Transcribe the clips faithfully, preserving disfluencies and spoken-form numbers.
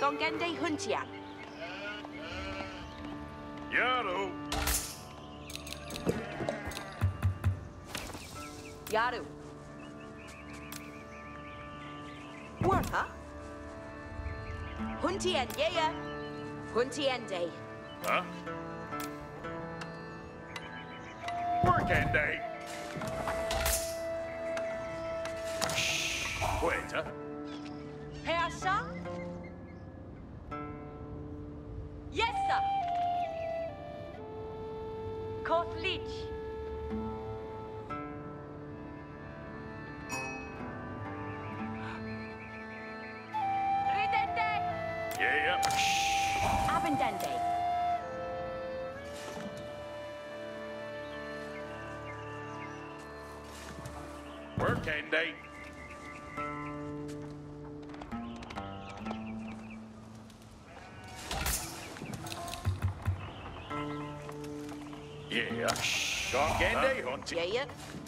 Gongende Huntian. Yaru. Yaru. Warha. Huntien, yeah. Huntiende. Huh? Workende. Wait, huh? Persa? Yes, sir. Kothlich. Ridende. Yeah. Abendende. Workende. Yeah. Gongende Hunti. Yeah.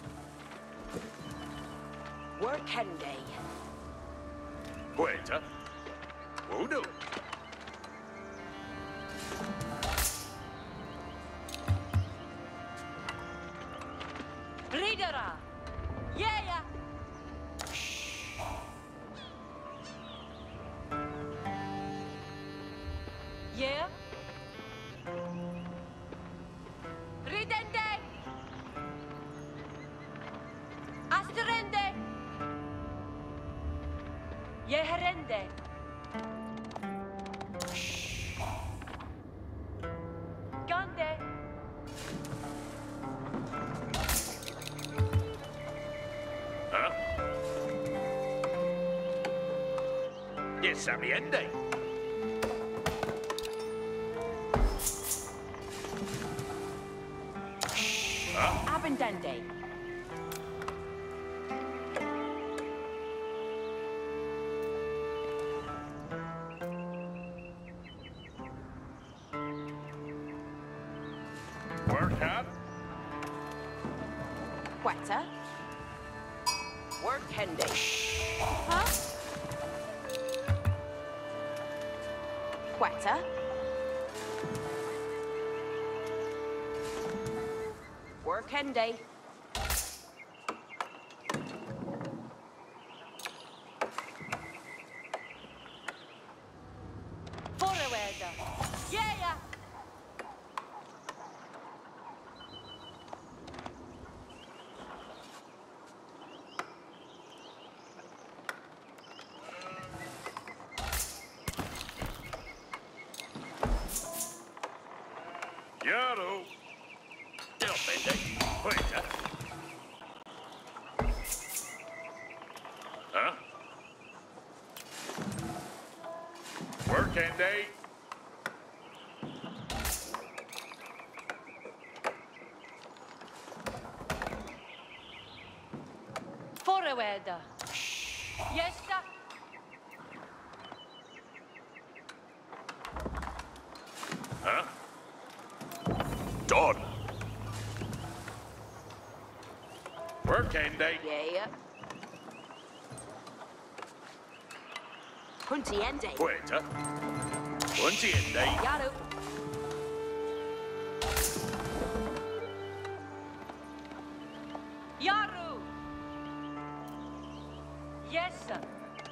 Workende. Wait, huh? Voodoo. Ridera. Yeah. Yeah. Ridende. Asterende. Yeherende. Gande. Huh? Yes, Amiende. Huh? Abendende. Work out. Quetta. Workende. Huh? Quetta. Workende. Forward. Yeah. Yaru. Dilbende. Wait, huh? Huh? Workende. Forward. Yes, sir. Huh? Done. Workende. Yeah. Huntiende. Wait, huh? Huntiende. Yaru. Yaru. Yes, sir.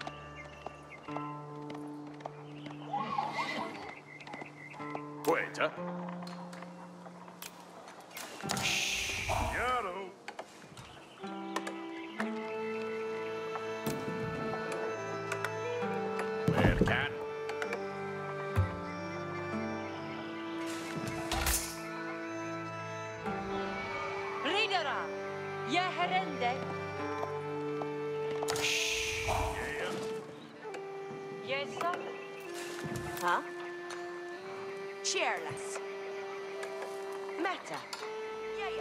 Wait, huh? Yaru. Where can? Ridera. Yeherende. Yeah. Yes, sir. Huh? Cheerless. Meta. Yeah.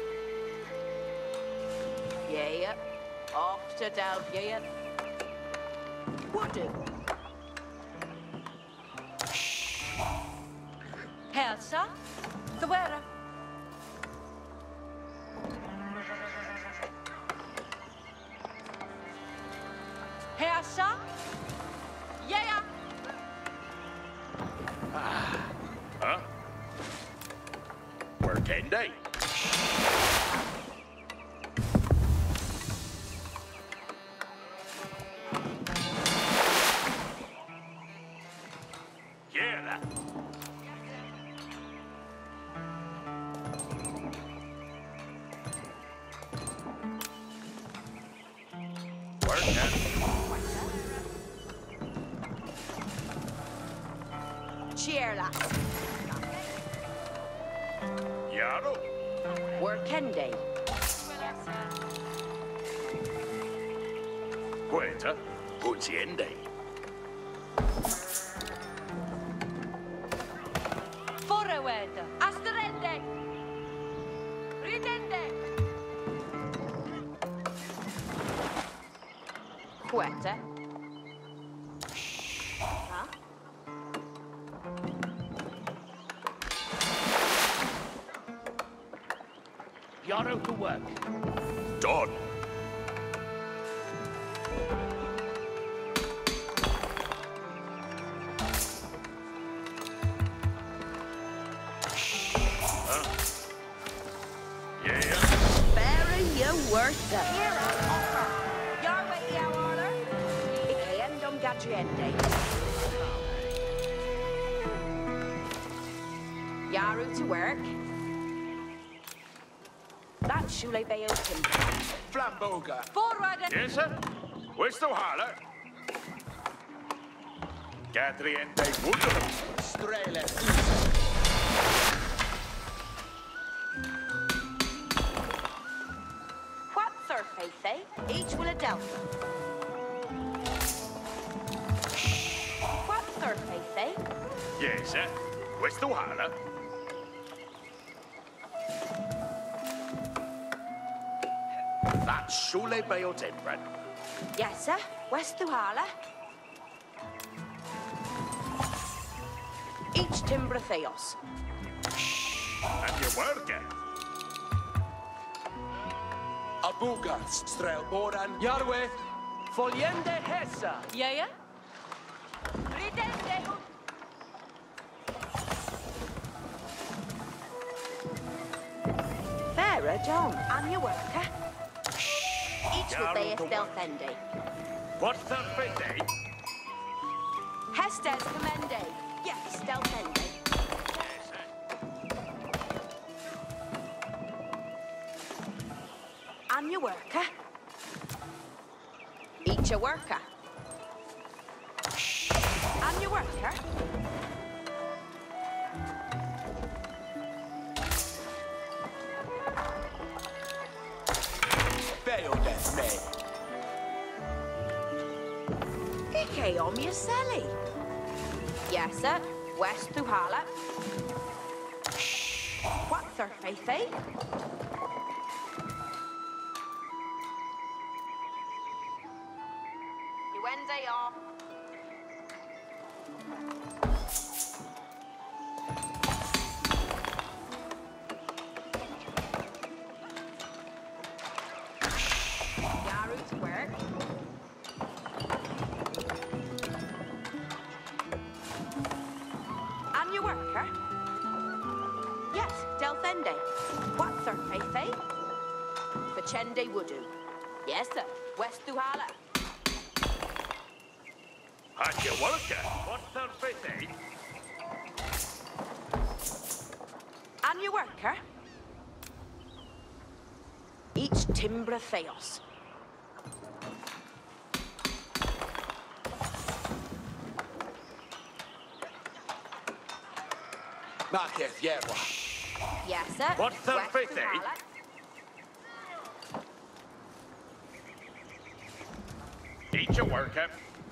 Yeah. Off to down. Yeah. Woodoo. Helsa. The wearer. Hersa. Yeah. Tendi. Quiera. Working. Cheerla. Yaro. Workende. Queta. Punziende. Forward. Asterende. Ridende. Queta. Huh? Yaro to work. Done. Huh? Yeah. Very you worth it. Here, offer. Your way, your order. Ikeendum gadriende. Yaru to work. That shule bayo timber. Flamboga. Forward. Yes, sir. Questo hala. Gadriende Woodham. Strele. What surface, eh? Each will a delta. What surface, eh? Yes, sir. Questo hala. That's Shule Bayo Tembran. Yes, sir. West Tuhala. Each timber theos. And you work it. Abuga. Strel Boran. Yarwe. Foliende Hessa. Yeah, yeah. Ridende. Farah, John, and your worker. Each will be a Stelfendi. What's that fifty? Hestes Commende. Yes, Stelfendi. Yes, sir. And your worker. Each a worker. And your worker. Bayo Death May. Ike on your celly. Yes, sir. West Tuhala. What's her face, eh? You Wednesday off. Yaru's work. And your worker? Yes, Delfende. What's her face, eh? Fachende Wudu. Yes, sir. West Tuhala. And you work it. What's that fifty? And your worker? Each timber theos. Marquez Yerwa. Yes, sir. What's that West fifty? Tuhala. Each a worker.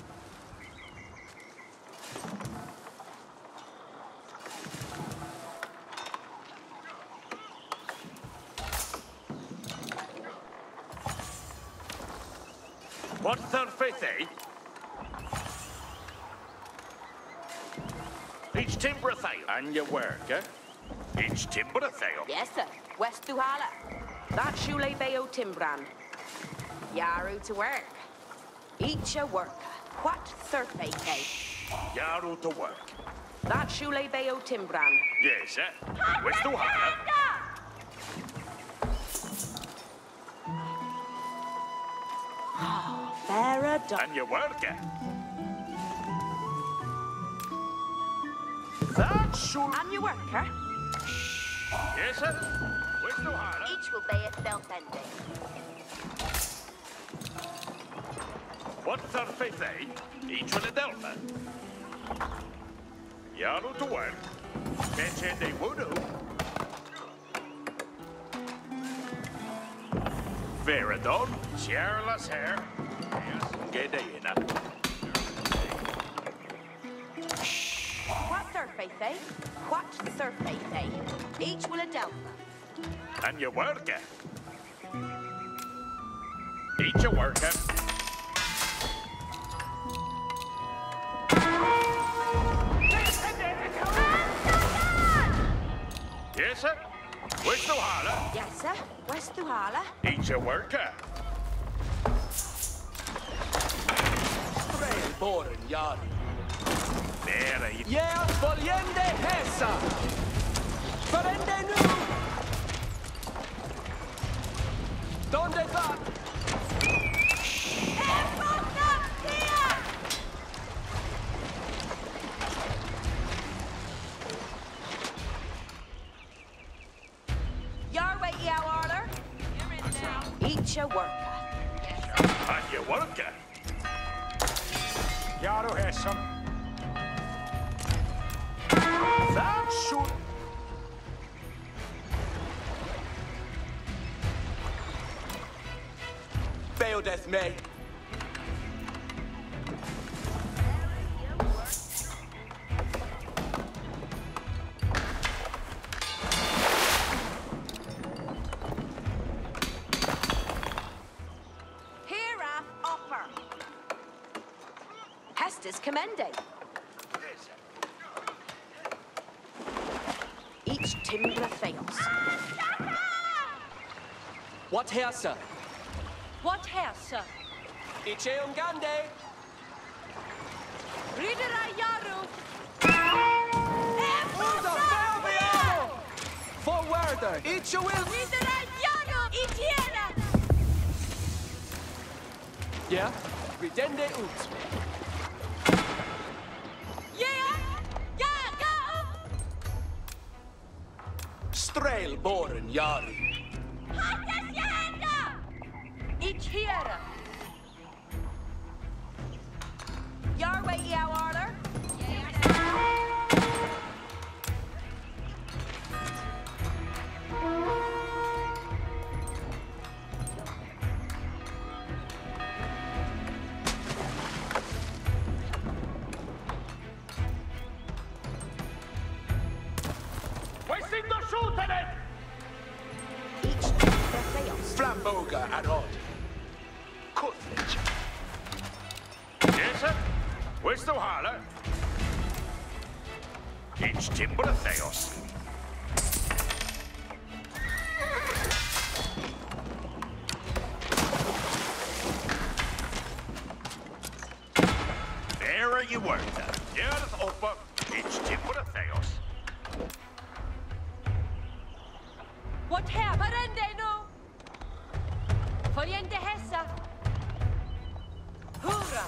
What's that fifty? Each timber a thale. And you work, eh? Each timber a thale. Yes, sir. West Tuhala. That Shule Bayo Timbran. Yaru to work. Each a worker. What surface, eh? Yaru to work. That Shule Bayo Timbran. Yes, eh? Where's the water? done. And you work it. That should... And you work, huh? Yes, sir. Where's the harder? Each will be at belt ending. What thirty they? Each with a delta. Yaru to work. Catch in the voodoo. Veradon, Charles hair. Yes, get in. What thirty they? What thirty they? Each will a delta. And you work it. Each a work it. Yes, sir. Where's the harder? Yes, sir. West Tuhala. Each a worker. Trail Boren Yari. There you Yeah, vogliende hessa! Prende nu! Donde va? Your way, you order. You're in now. Each a worker. and you worker. Yaru Hessam. That should... Beodeth me. Hera upper. Hestus commending. Each timber fails. What Hessa? What Hessa? Icheum Gande. Ridera Yaru. Uda Fabiano! Forwarder. Iche will... Ridera Yaru. Itiera. Yeah? Ridende ut. Yeah. Yeah, go. Strail Boren Yari. Itiera. Your way, you order. Wasting the shooting it! Each timber fails. Flamboga Arod. Cuthridge. Yes, sir. Where's the harder? Each timber of Theos. There are you work then. Yes, upper. Each timber of Theos. What have Arendeno? Foliente Hessa. Hurra!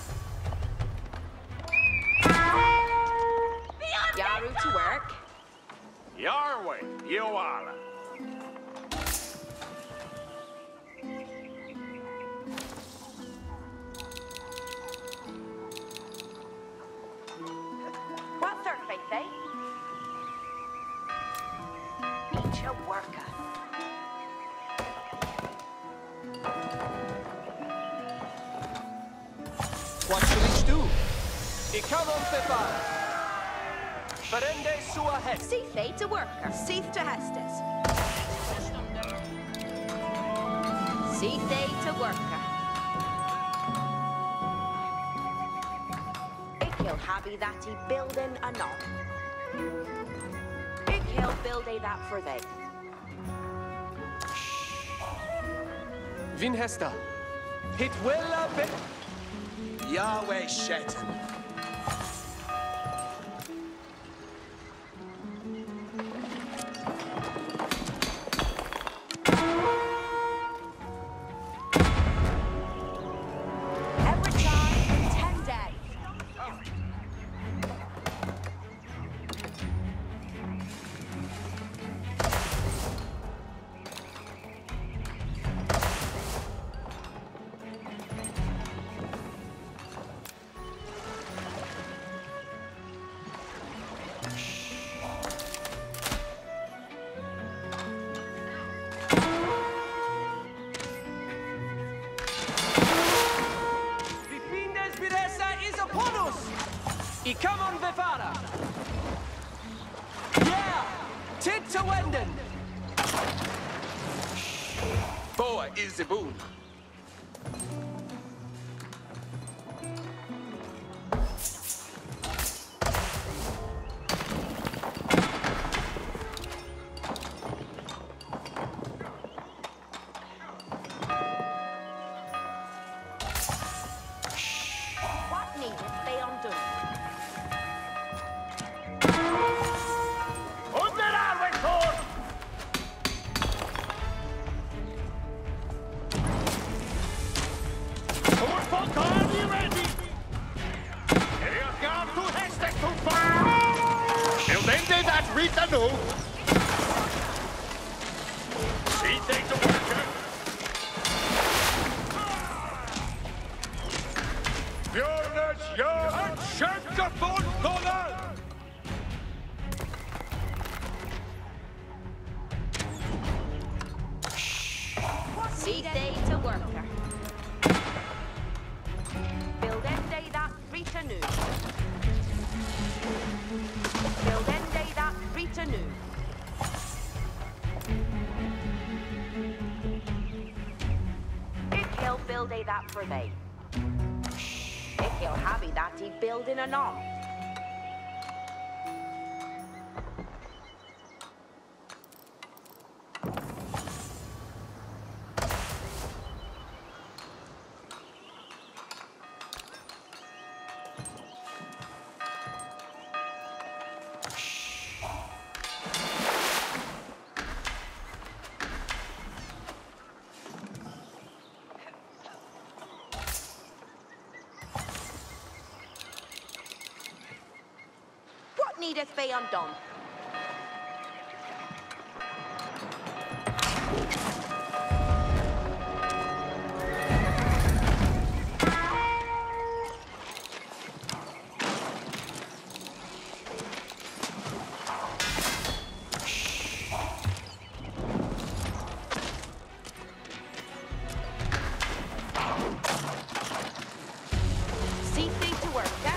Yaru to work. Your way, you are. What third faith, eh? Each a worker. What shall each do? Ikanon Fefar. Prende sua head. Seafe to worker. Seath to Hestes. Seafe to worker. Ikil habby that he building anon. Ikil build a that for they. Vin Hesta. Hit well a bit. Yahweh Shetan. Every time Yeah! Tid to wenden! Boa is the boon. Rita nu! She takes a worker. Björnes gör en kyrkofond dollar! See day to worker. Build end day that Rita nu. Build end day that Rita nu. If he'll build a that for they. If he'll have it that he build in a nom. Needeth be undone. See thee to work, eh?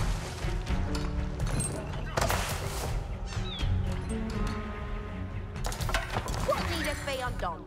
Be undone.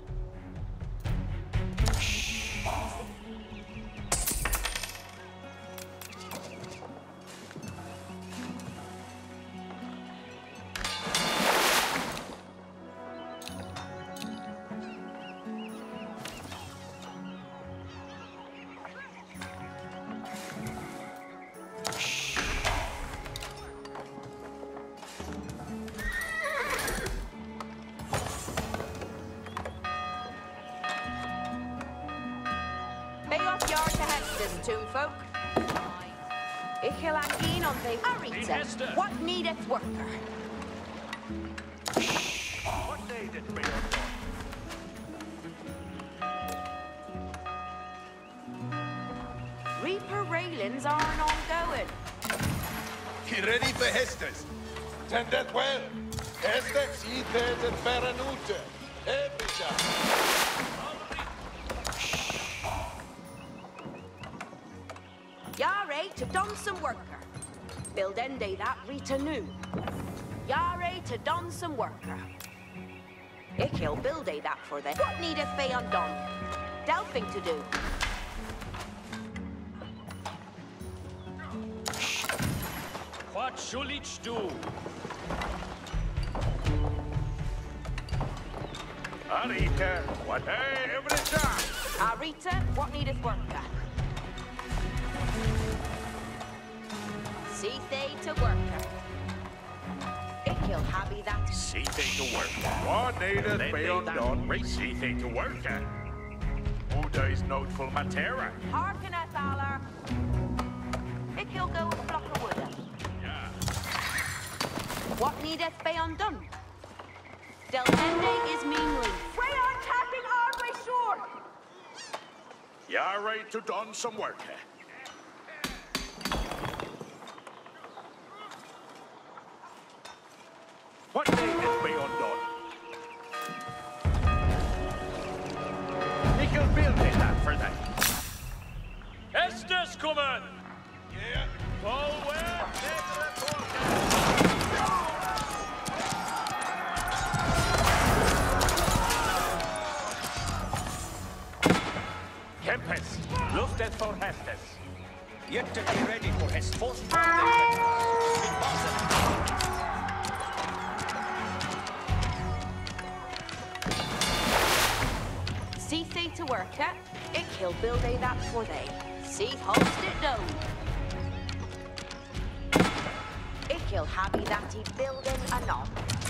Toonfolk. Ich will angehen on the Arita. What needeth worker? What needeth be undone? Reaper railings aren't ongoing. Be ready for Hestes. Tend that well. Hestes, Ethes, and Baranute. Epica. Yare to don some worker. Build end day that Rita nu. Yare to don some worker. Ich he'll build a that for them. What needeth be undone? Delphing to do. What shall each do? Arita, what? Hey, every time. Arita, what needeth worker? See they to worker. Ich he'll happy that. See they to work. What needeth be undone? See they to work. Uda is noteful matera. Hearkeneth aller. Ich he'll go a flock of wood. Yeah. What needeth be undone? Del Ende is meanly. We are attacking our way shore. You're right to done some work. What needeth be undone? He can build it that for them. Estes coming! Yeah. Forward! Take the for Hestes. Yet to be ready for his first See they to work it, it kill build they that for they. See host it down. It kill happy that he building anon.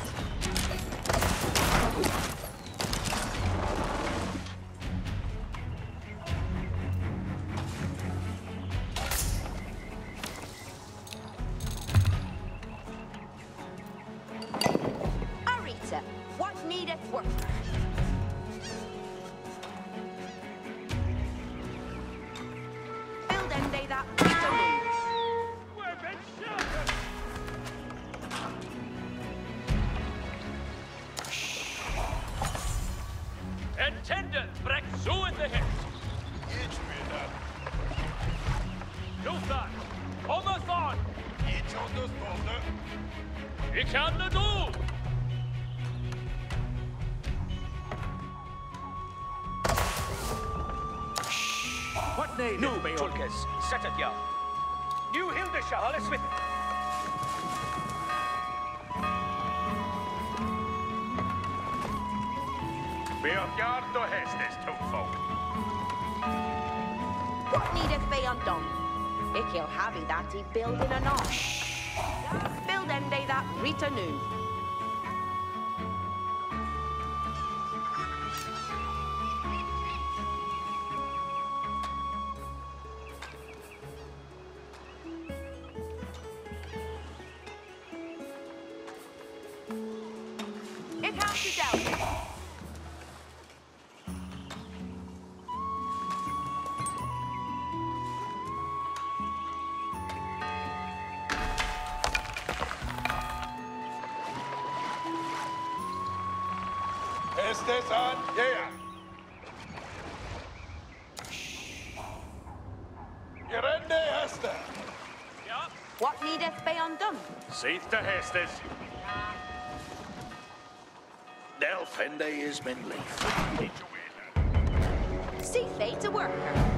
Arita, what needeth work? Build and they that We've been sheltered! Intendant, break so in the head. Each winner. Lothar, kom us on! Each understående. Vi kan det då! What name Nu, is Beon? Tulkes, set it yard. New Hildeshall is with it. Beorgard och Hestes tokfolk. What needeth be undone? It kill happy that he building anon. Build and they that Rita knew. It has to down. Hestes on, yeah. Gerende Hester. Ja, What needeth be undone? sit to Hestes. Delfende is min leaf. See they to work.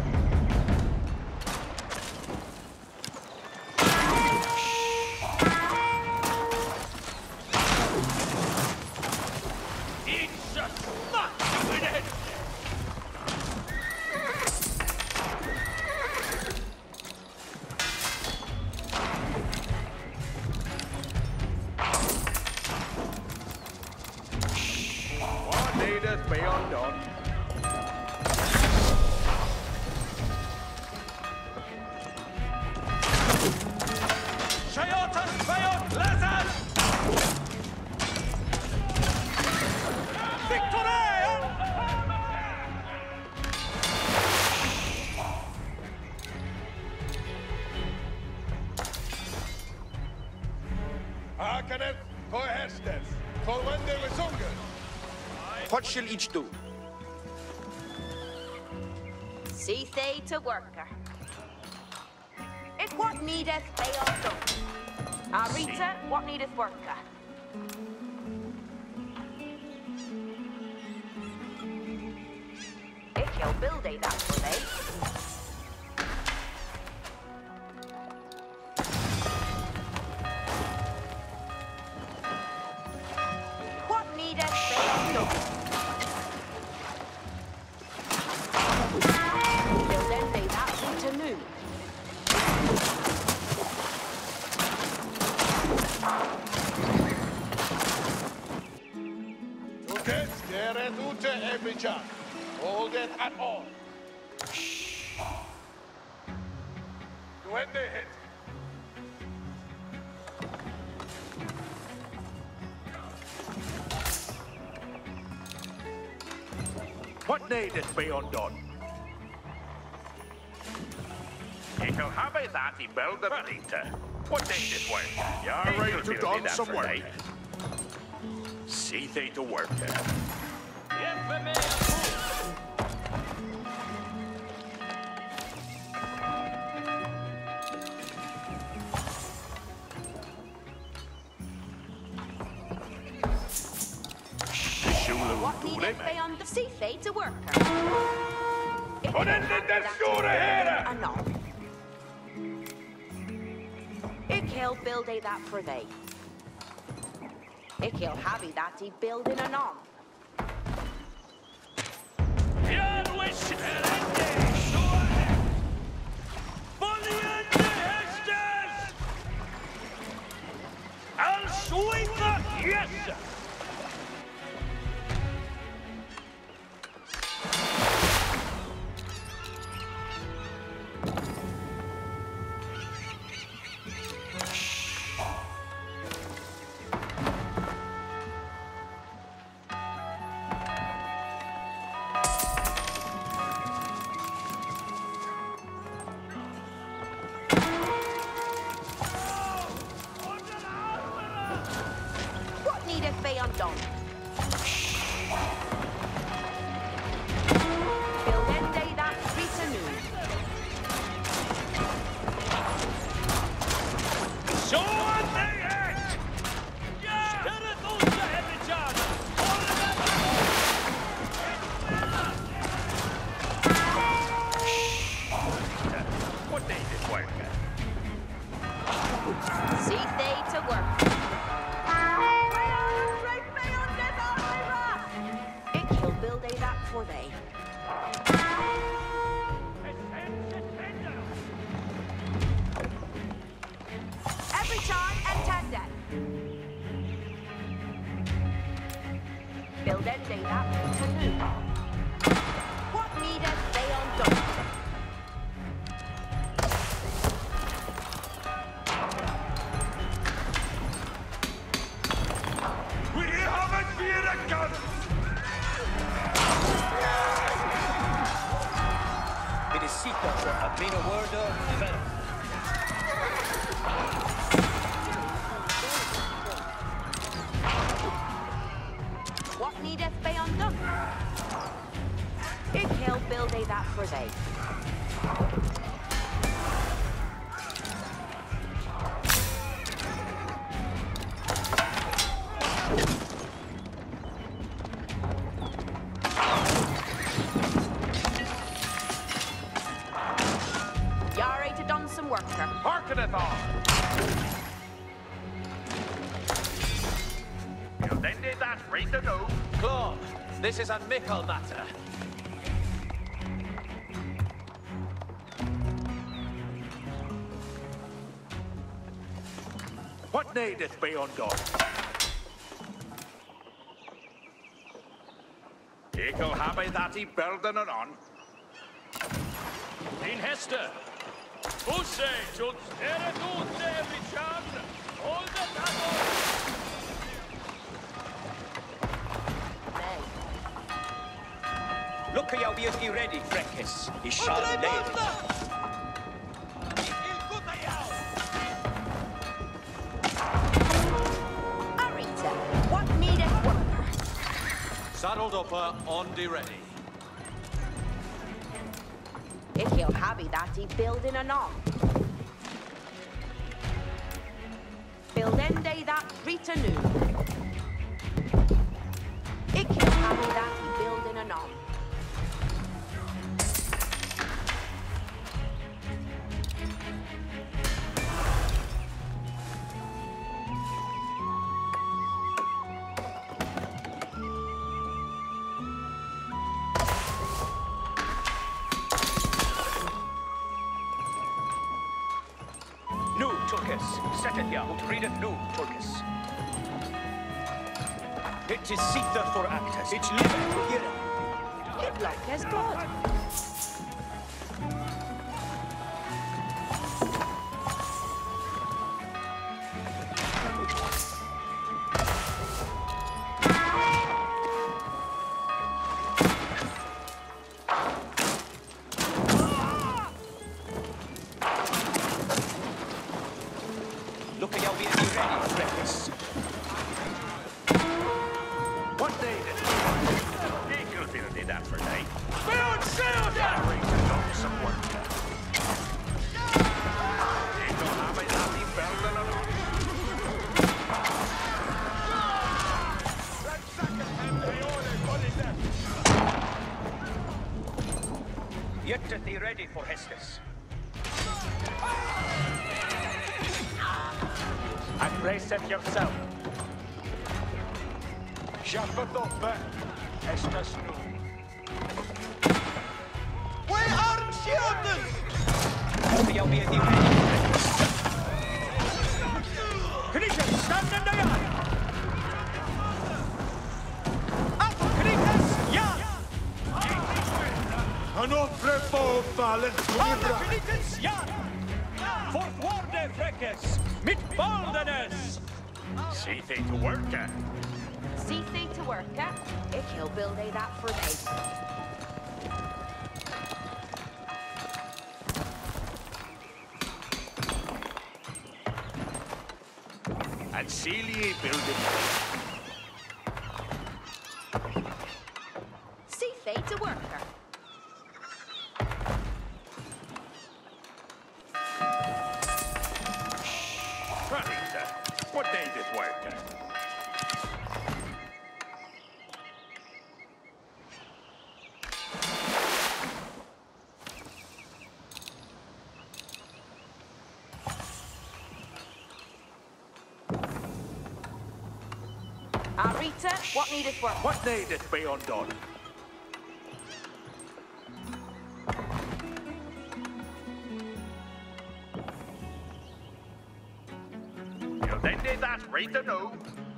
It's a smack in the head. What needeth be undone? Shayotas Bayot Lazar! Hakanet, ko Hestes. For when they were hunger. What shall each do? See they to worker. It what needeth be undone. Ah, Rita, what needeth worker? It kill build they that for they. What needeth be undone? Build then they that Rita knew. Tukes, geret ute Ebicha. Hold it at all. When they hit. What needeth be undone? You shall have it that he build the Rita. What needeth work? You're ready to done some work. See they to work. What needeth be on the sea fade to worker? Put in the store here! Anon. Ikil build a that for they. Ikil happy that he building anon. Jan wish erende, sure. Valiente hestes! Al suita, yes! What needeth be undone? Build end that retinue. So on they act! Yeah! Spirit ultra every charge! All of them! What needed worker? See they to work. Ikil build a that for they. Every time intended. Build end a that retinue. What needeth they undone? We haven't been a gun! It is Seeker for a been a word of development. What needeth be undone? Ikil build a that for they. Yare to done some worker. Harkeneth on! You then did that right to know. Claude, this is a mickle matter. What needeth be undone? Ikil happy that he building it on. In Hester! Usse, tut eret ut every charge! All the battle! Look how you be ready, Freckis. He shall live. Arita, what needeth worker? Saddled up uh, on the ready. Ikil happy that he building anon. Build end a that retinue. Ikil happy that he building anon. Nu, Turkis. Set it here. Ut read it nu, Turkis. It is Seether for actors. It's living to hear it. It like as good. Look how you be ready, Freckis. What needed? Ikil building that for they. Build ready for Hestus. And brace it yourself. Schaffatoppe. Hestus nu. Where are children? You'll be at the ready. Knights, stand in the yard! Up, Knights, yard! An offre fallen. Knights, yard! Fortwarde, Freckes! Mit boldenes! See thee to work at. See thee to work at. Ik he'll build a that for day. And Celia building. See thee to worker. Rita, what day this work at? Arita, what needeth work? What needeth be undone? You then did that, Rita, no.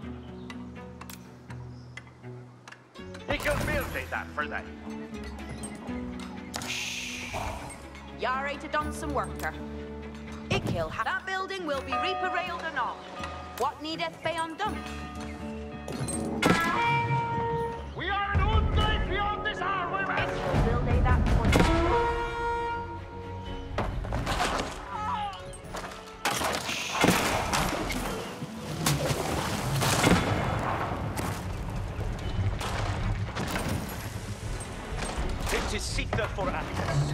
He can build it that for them. Yare to done some worker. Ik he'll have that building will be reaper railed and all. What needeth be undone? We are an undrive beyond this hour, Ik he'll build a that for you. It is Sita for Atlas.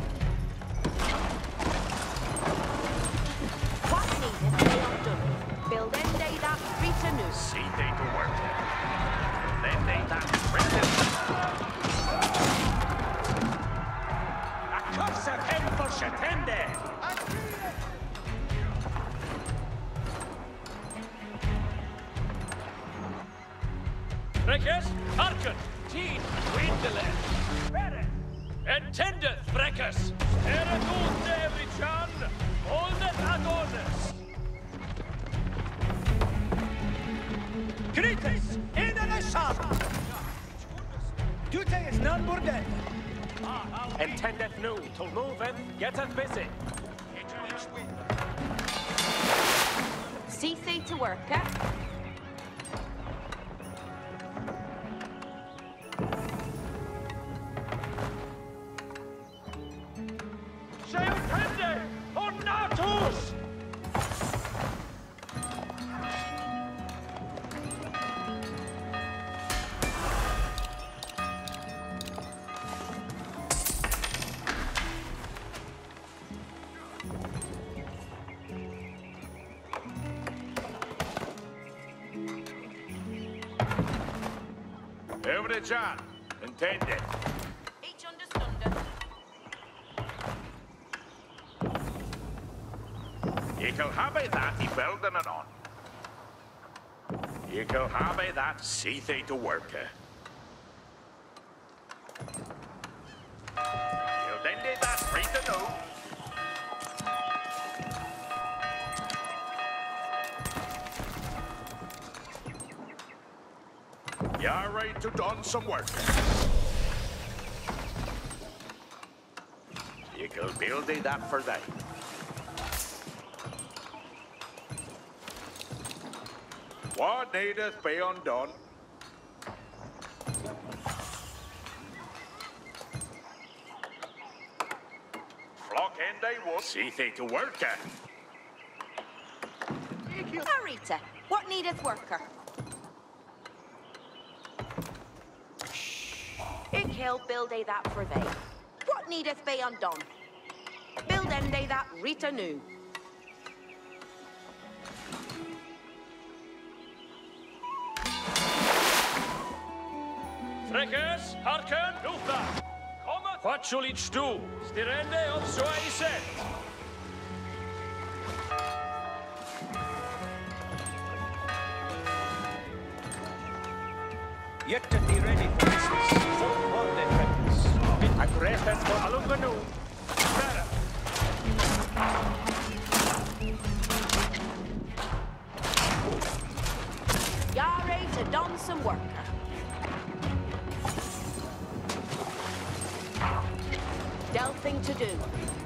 What needeth be undone? Build end day that Rita knew. See they to work at. Then they that Rita. A curse of him for Shatende! Freckes, hearken! Teen, Windelen! Beren! Entendeth, Freckes! Eredunde, Richan! Holdet Adonis! Krites, in an ashab! Dute is none burded. Entendeth nu, till moveth, getteth busy. See thee to worker. Se entende! On natus! Every John, intended. Each understandeth. You can have it that he building it on. You can have it that see they to work at. You then did that Rita no. You're right to done some work. You can build it that for them. What needeth be undone? Flock end they would. See they to work at. Arita, what needeth worker? Ik he'll build a that for thee. What needeth be undone? Build end a that Rita knew. Freckes, hearken, Luther! Cometh What shall each do? Stirende of so I said. Yet to be ready for business. Full one friends. I pray that for Alunganu. Better. Yare to Donson Worker. Delphing to do.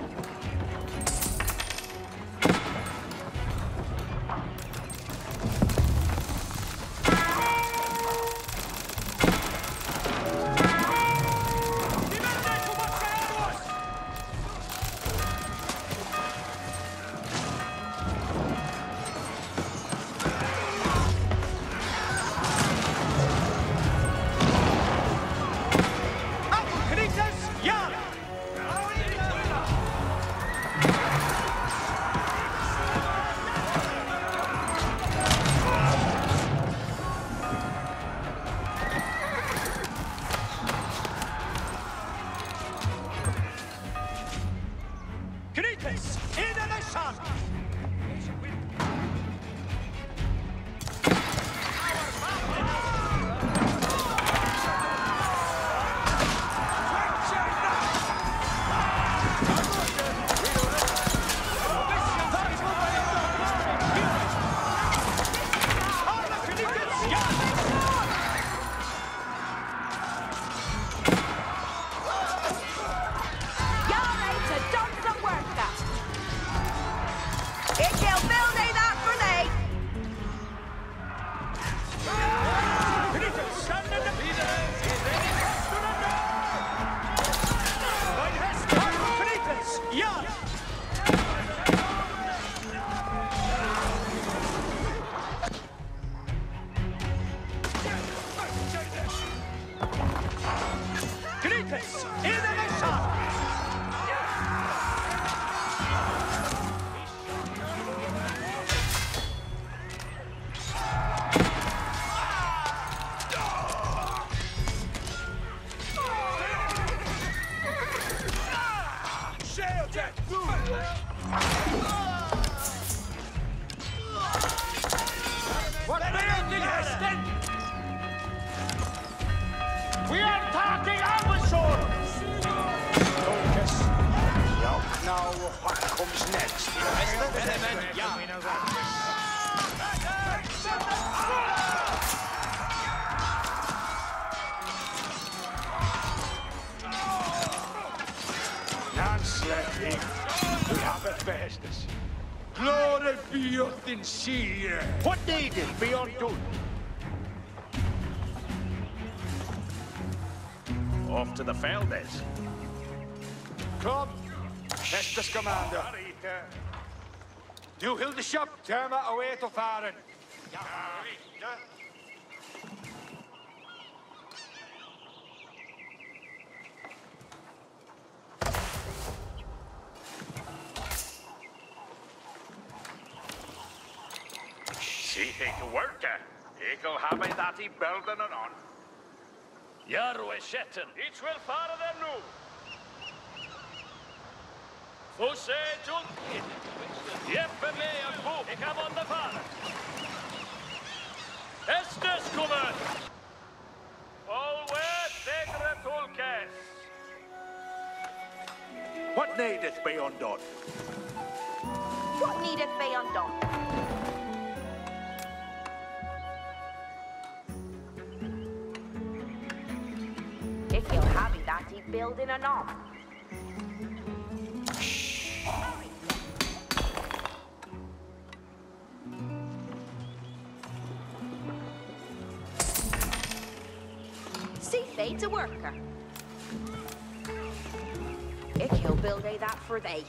What needed beyond done? Off to the Feldes. Come, Festus Commander. Du Hildeshop, Terma away to Faren. See, take to work, eh? Ekel have I that he building and on. Yarwe Shetten. Each will fare there nu. Fusse Jun. Jeppe me and Bo. Ik have on the fire. Estes kommer. Always segre Tulkes. What needeth be undone? What needeth be undone? If you'll have it that he building an arm. See fate's a worker. Ik he'll build a that for they.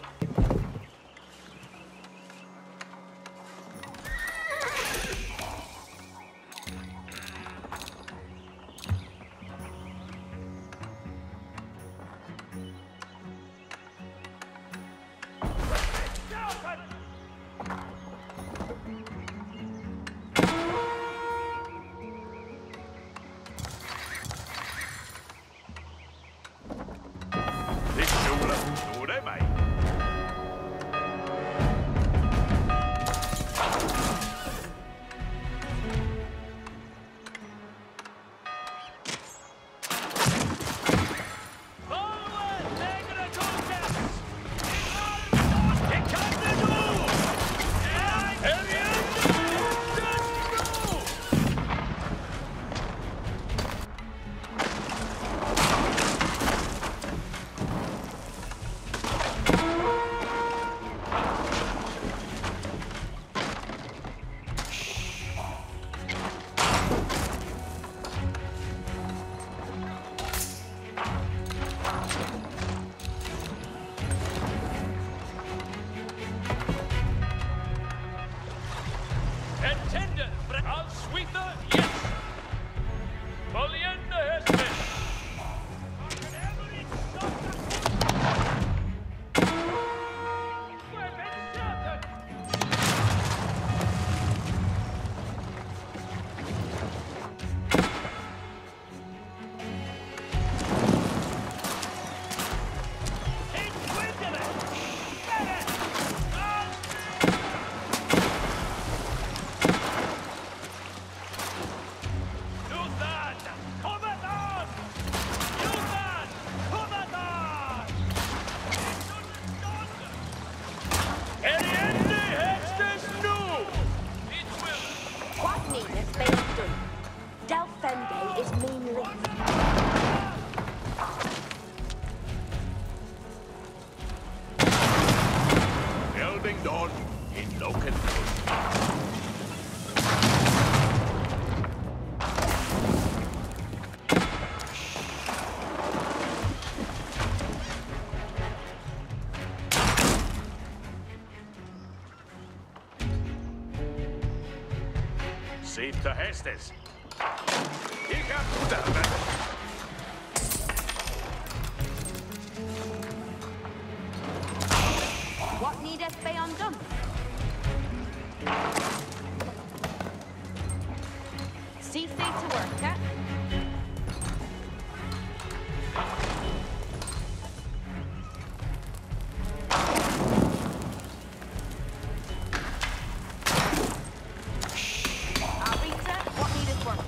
Fende is mean lift. Building done. In looking good. Save the Hestes. He can do that. What needeth be undone? See thee to work, eh? Arita, what needeth work?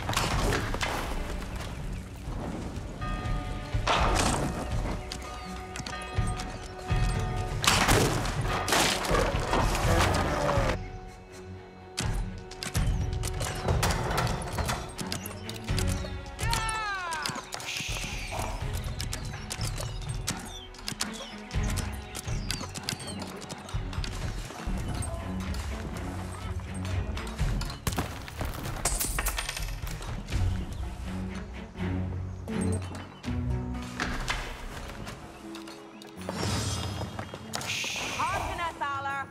Harkeneth, Aller.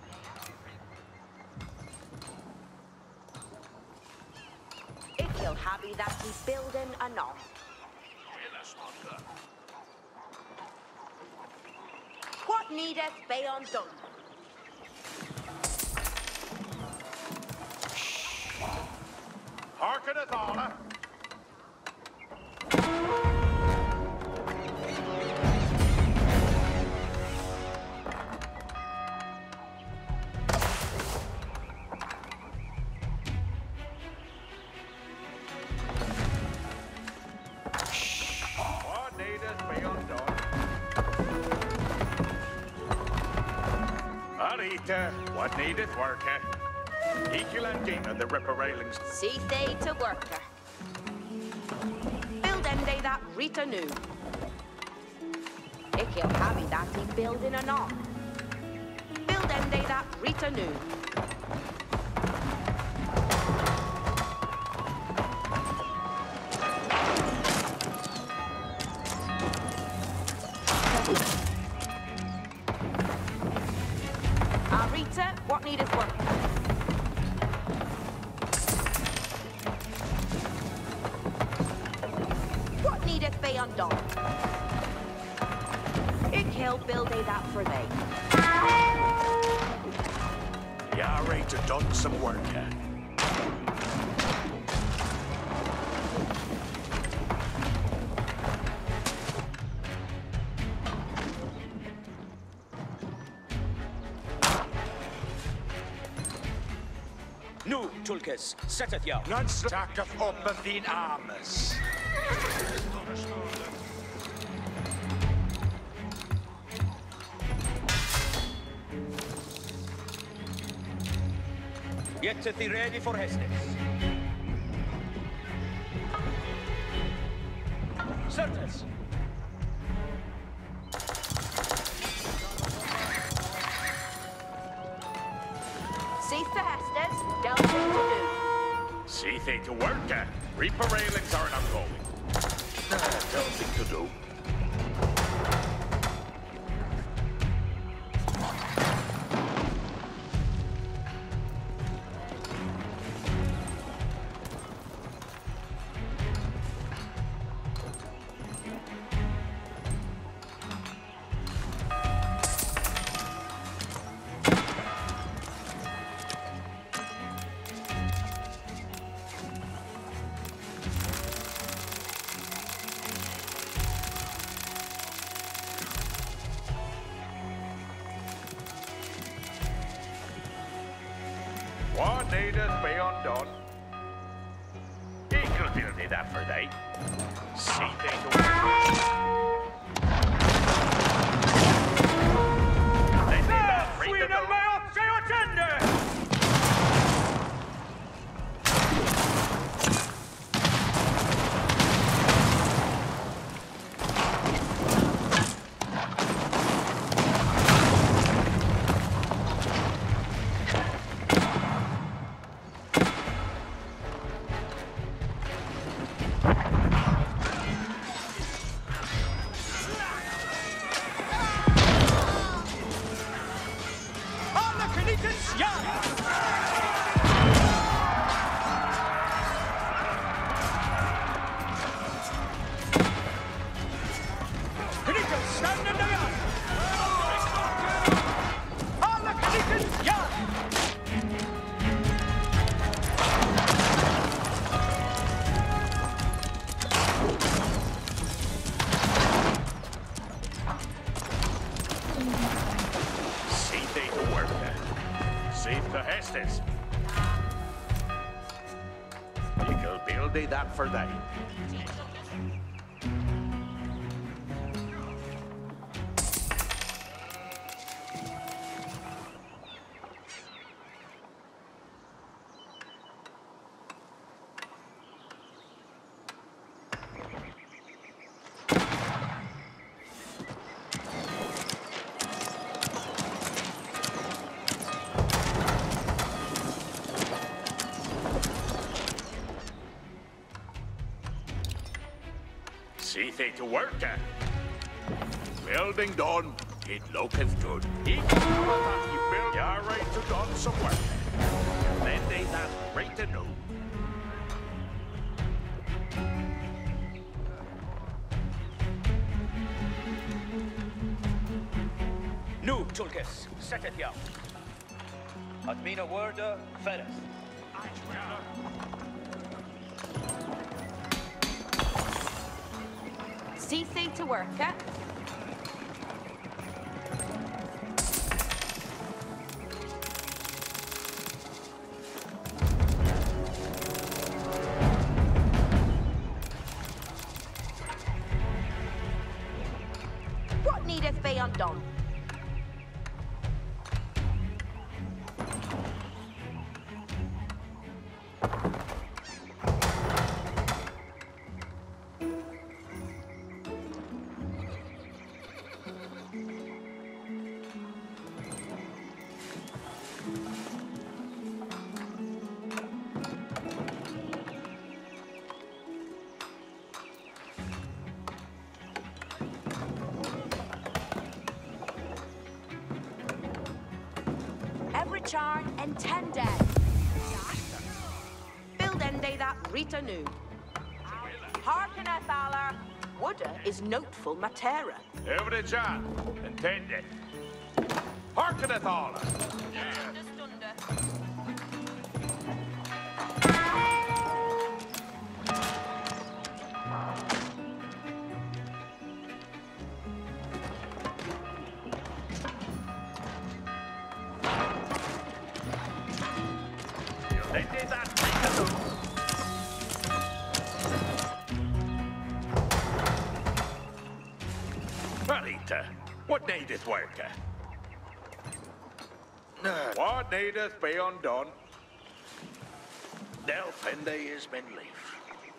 Ikil happy that he's building a knoll. What needeth be undone? Harkeneth alla. What needeth be undone? Arita, What needeth work, eh? Equal and Gina, the ripper railings. See they to worker. Build ende that Rita knew. Ikil happy that he building a knoll. Build ende that Rita knew. Arita, what needeth work? What needeth be undone? Ikil build a that for thee. Yare to done some work, eh? Nu, Tulkes, setteth ya. None stacketh up of thine arms. Get thee ready for Hestes. Certes. See the Hestes, delve to do. See they to work, eh? Reaper railings aren't ongoing. Don't think to do. What needeth be undone? Equal build that for thee. See they to work. They need that free to do. Alla Knickens, ja! Knickens, stanna där! Alla Knickens, ja! See they to work then. Save the Hestes. You can build they that for they. See they to work at. Building done. It looketh good. Each that you build, you're right to done some work. Then they that right to know. Nu, Tulkes, set it here. At mina worde, Ferris. See thee to work, eh? What needeth be undone? Every charn intended. Build ende that Rita knew. Harkeneth aller. Woodda is noteful matera. Every John, intended. Harkeneth all. They did that. Ralita, what needeth worker? What needeth be undone? Delphinde is men leaf.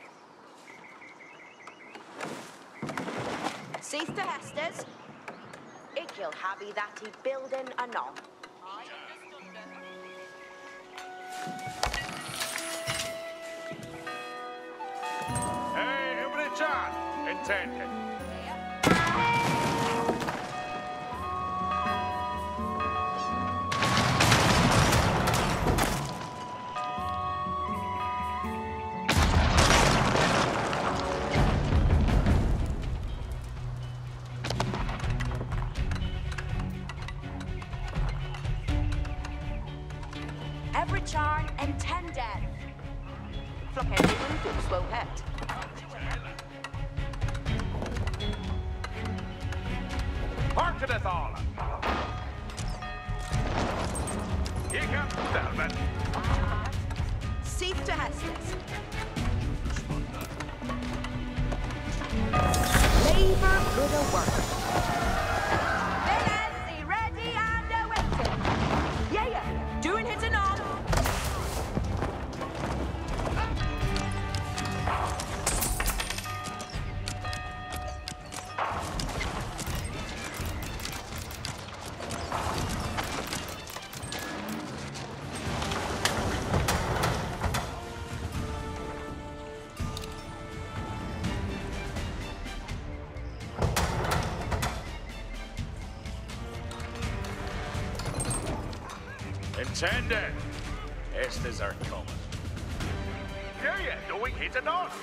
Cease to Hestes. Ikil habi that he building anon. Hey, every John, intended. Every charn intended. Flock everyone to slow head. Harkeneth all. Here comes Delvin. Cease to Hestes. Labor good a work. Villains, ready and awaiting. Yeah, yeah. Doing hit and on. Send it. Estes are coming. Yeah, yeah, doing hit it on.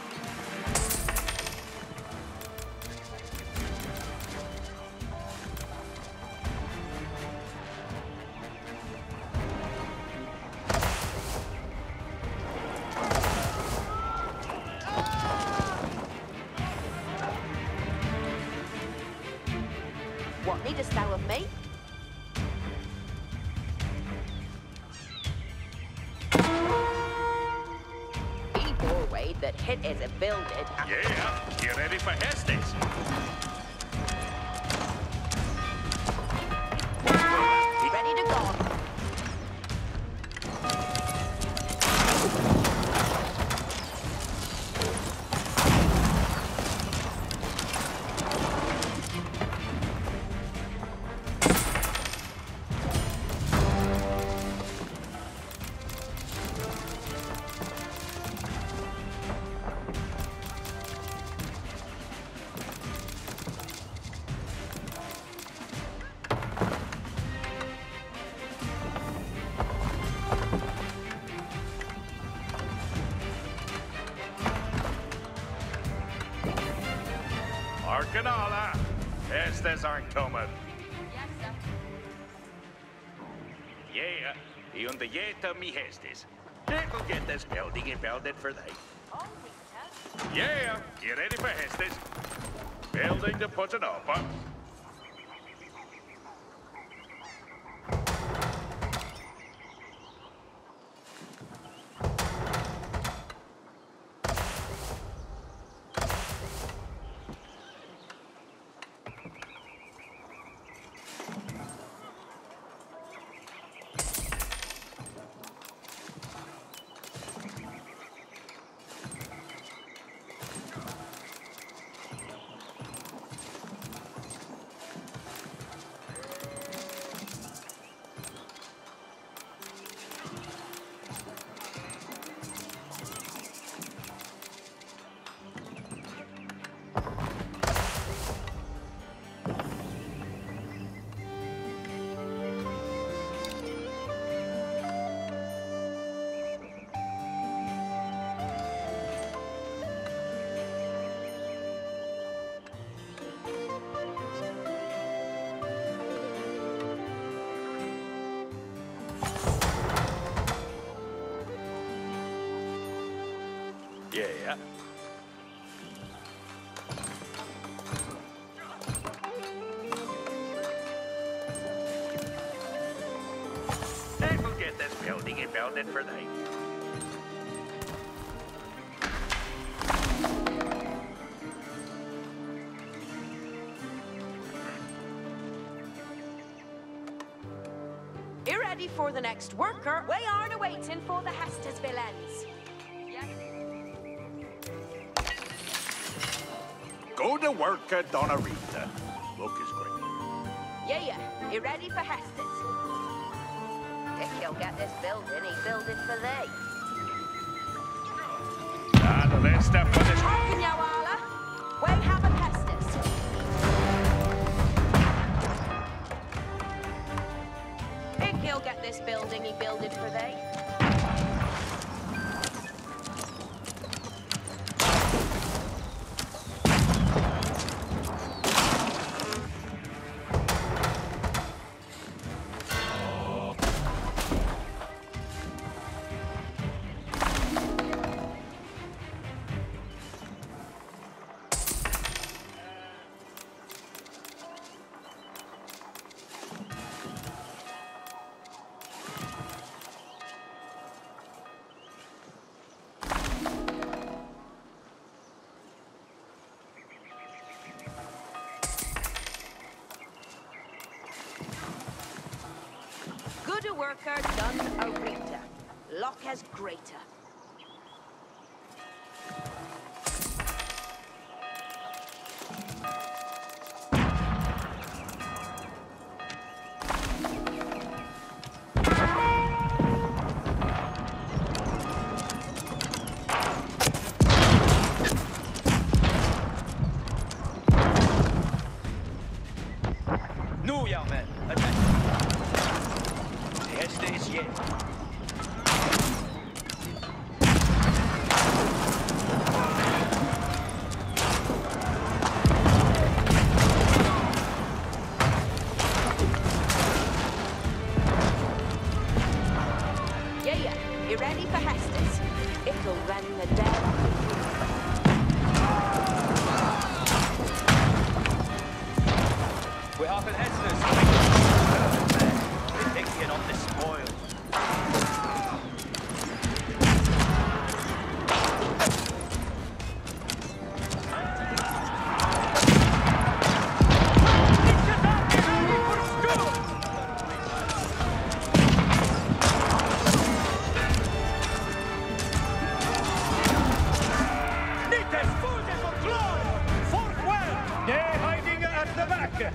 What needest thou of me? He bore Wade that hit is a building. Yeah, you ready for Hestes? Ready to go. Arcanala. Estes aren't coming. Yes, sir. Yeah, he on the yeta me Hestes. It'll get this building and build it for thee. Oh, Rita. Yeah, you ready for Hestes? Building to put it up, huh? Yeah. It'll get this building and build it for thee. You ready for the next worker? We aren't waiting for the Hestes villains. Go to work at Donarita. Look is great. Yeah, yeah. You ready for Hestes? If you'll get this building, he build it for thee. Ah, the last step for this. Hearken, Yowala. We have a Hestes. If he'll get this building, he build it for thee. Good a worker, done a Rita. Luck as greater. No, young man. Attack. Hestes yet. worker.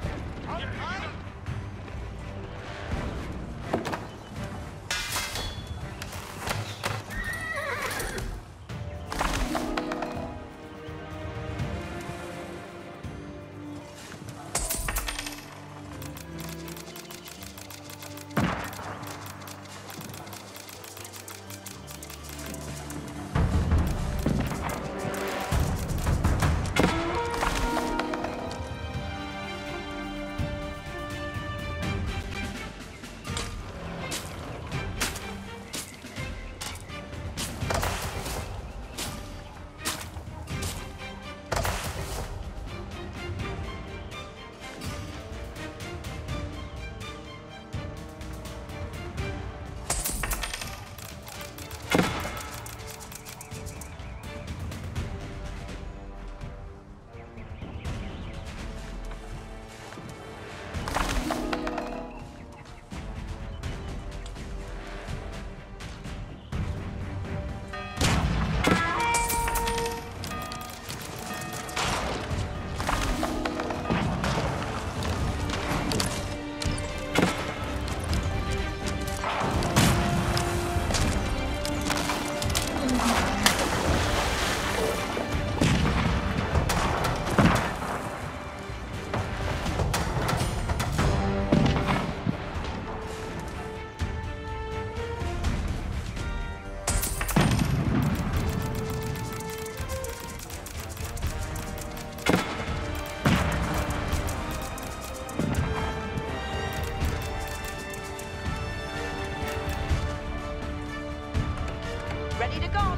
Ready to go.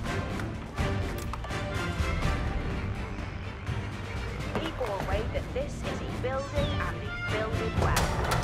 People away that this is a building and he builded well.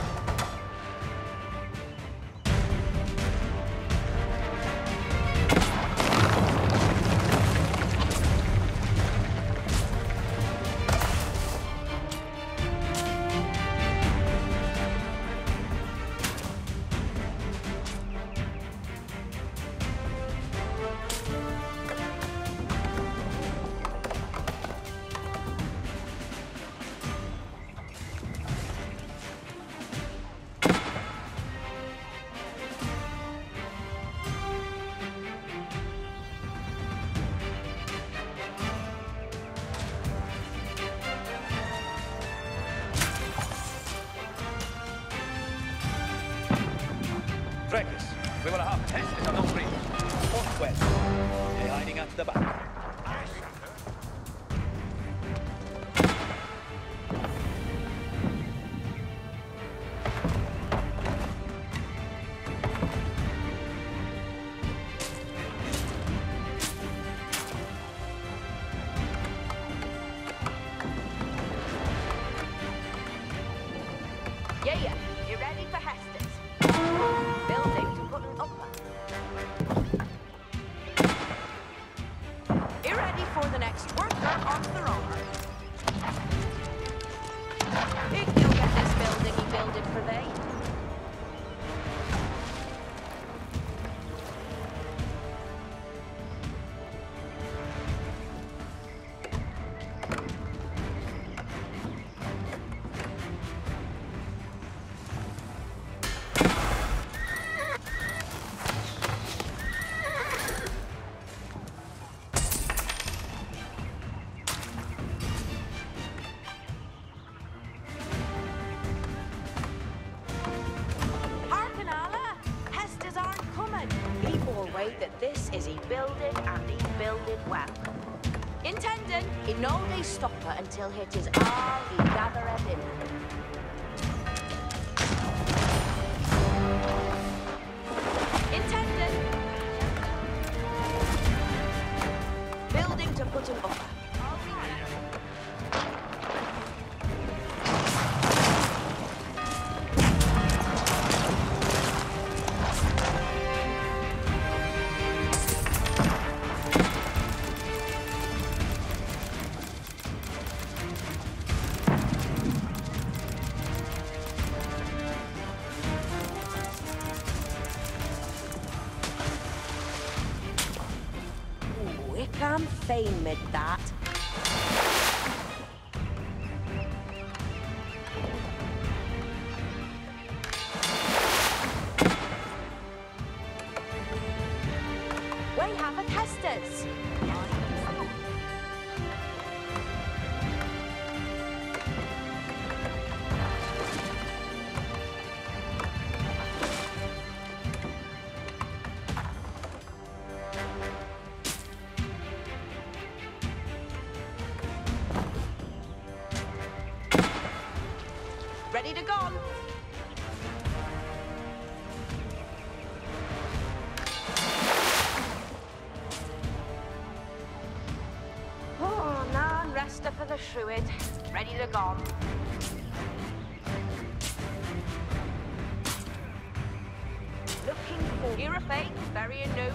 Freckus, we will have tested on the bridge. North west. They're hiding at the back. Yeah, yeah. You ready for Hestus? Building to put an upper. You ready for the next worker on the roller? If you get this building, you build it for they. That this is a building and he builded well. Intending, he no they stop her until it is all he gathereth in. Intending, building to put an upper. I'm fain mid that. ready to go. Oh, nan resta for the Shrewid. Ready to go. Looking for You're a fake, very new.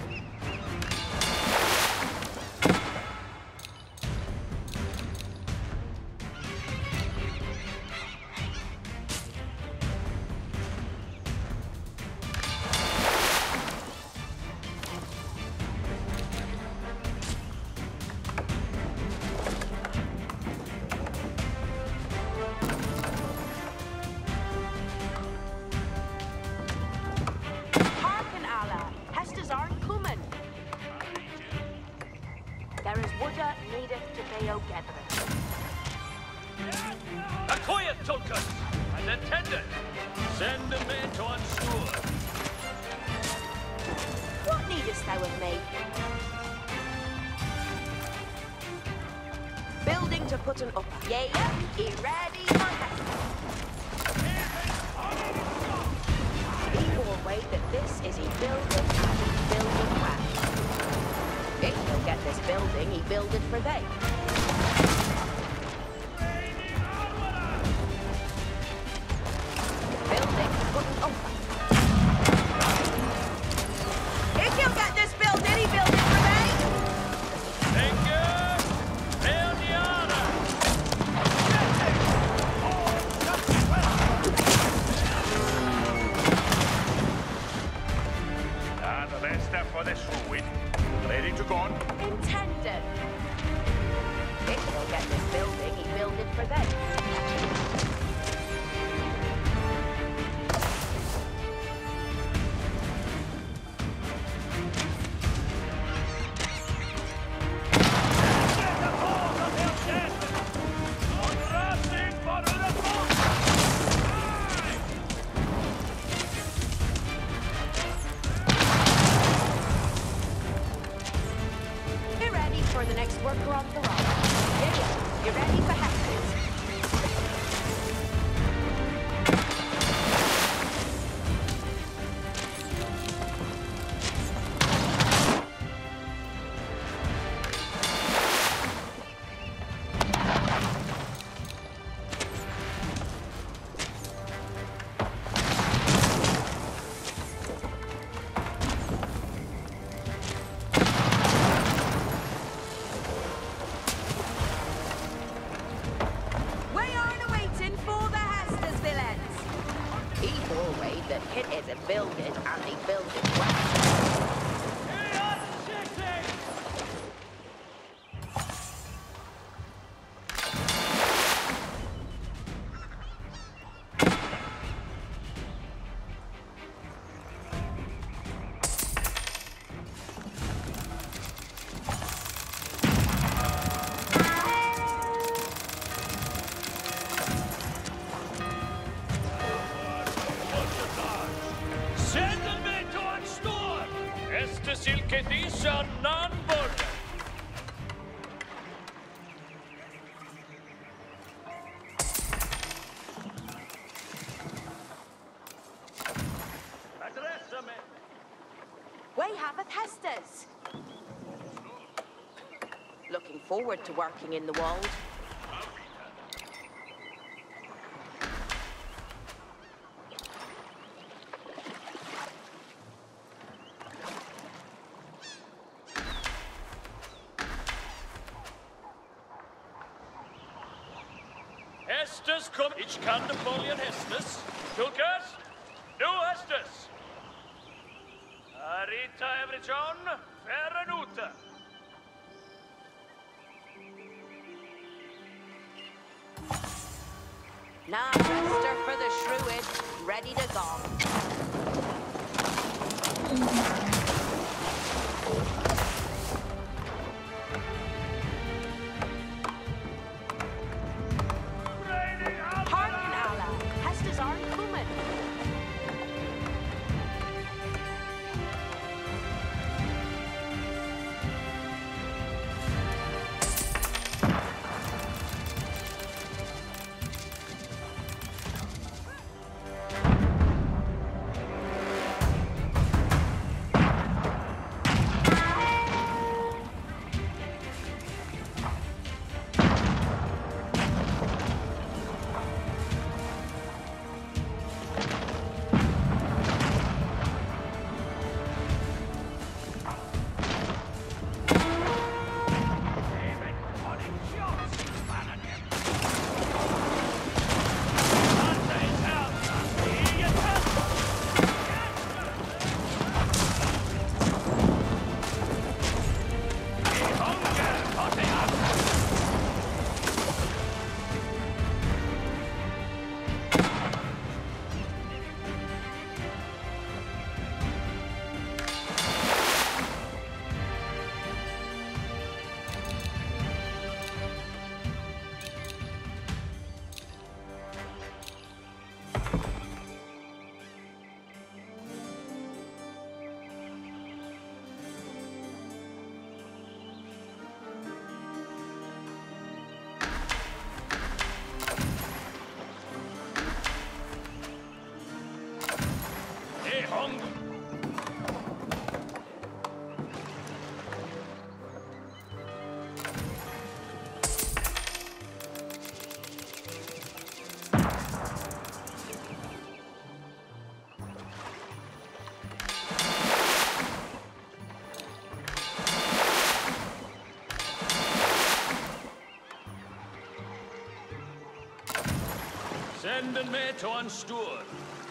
Looking forward to working in the Wold. Hestes kom, ich kan de boljen hestes. Tulkas, nu hestes. Arita Everjon, Ferranuta. Now, Rester for the Shrewid, ready to go. Harken, Allah, Hestes aren't coming. Senden med til en stor.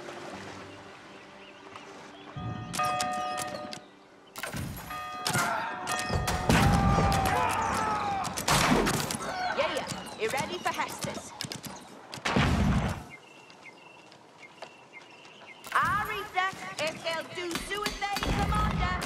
Yeah, yeah. You ready for Hestus? Aretha, if they'll do suicide, Commander.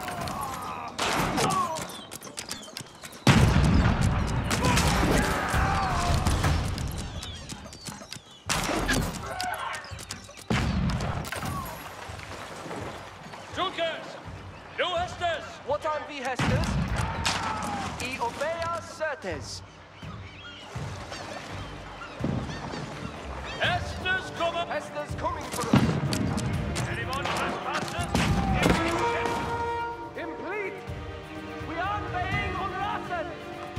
Junkers! Du Hestes! What are we, Hestes? I obea certes. Hestes kommer! Hestes coming for us. Anyone trespasses? Complete. We are paying on Rassen.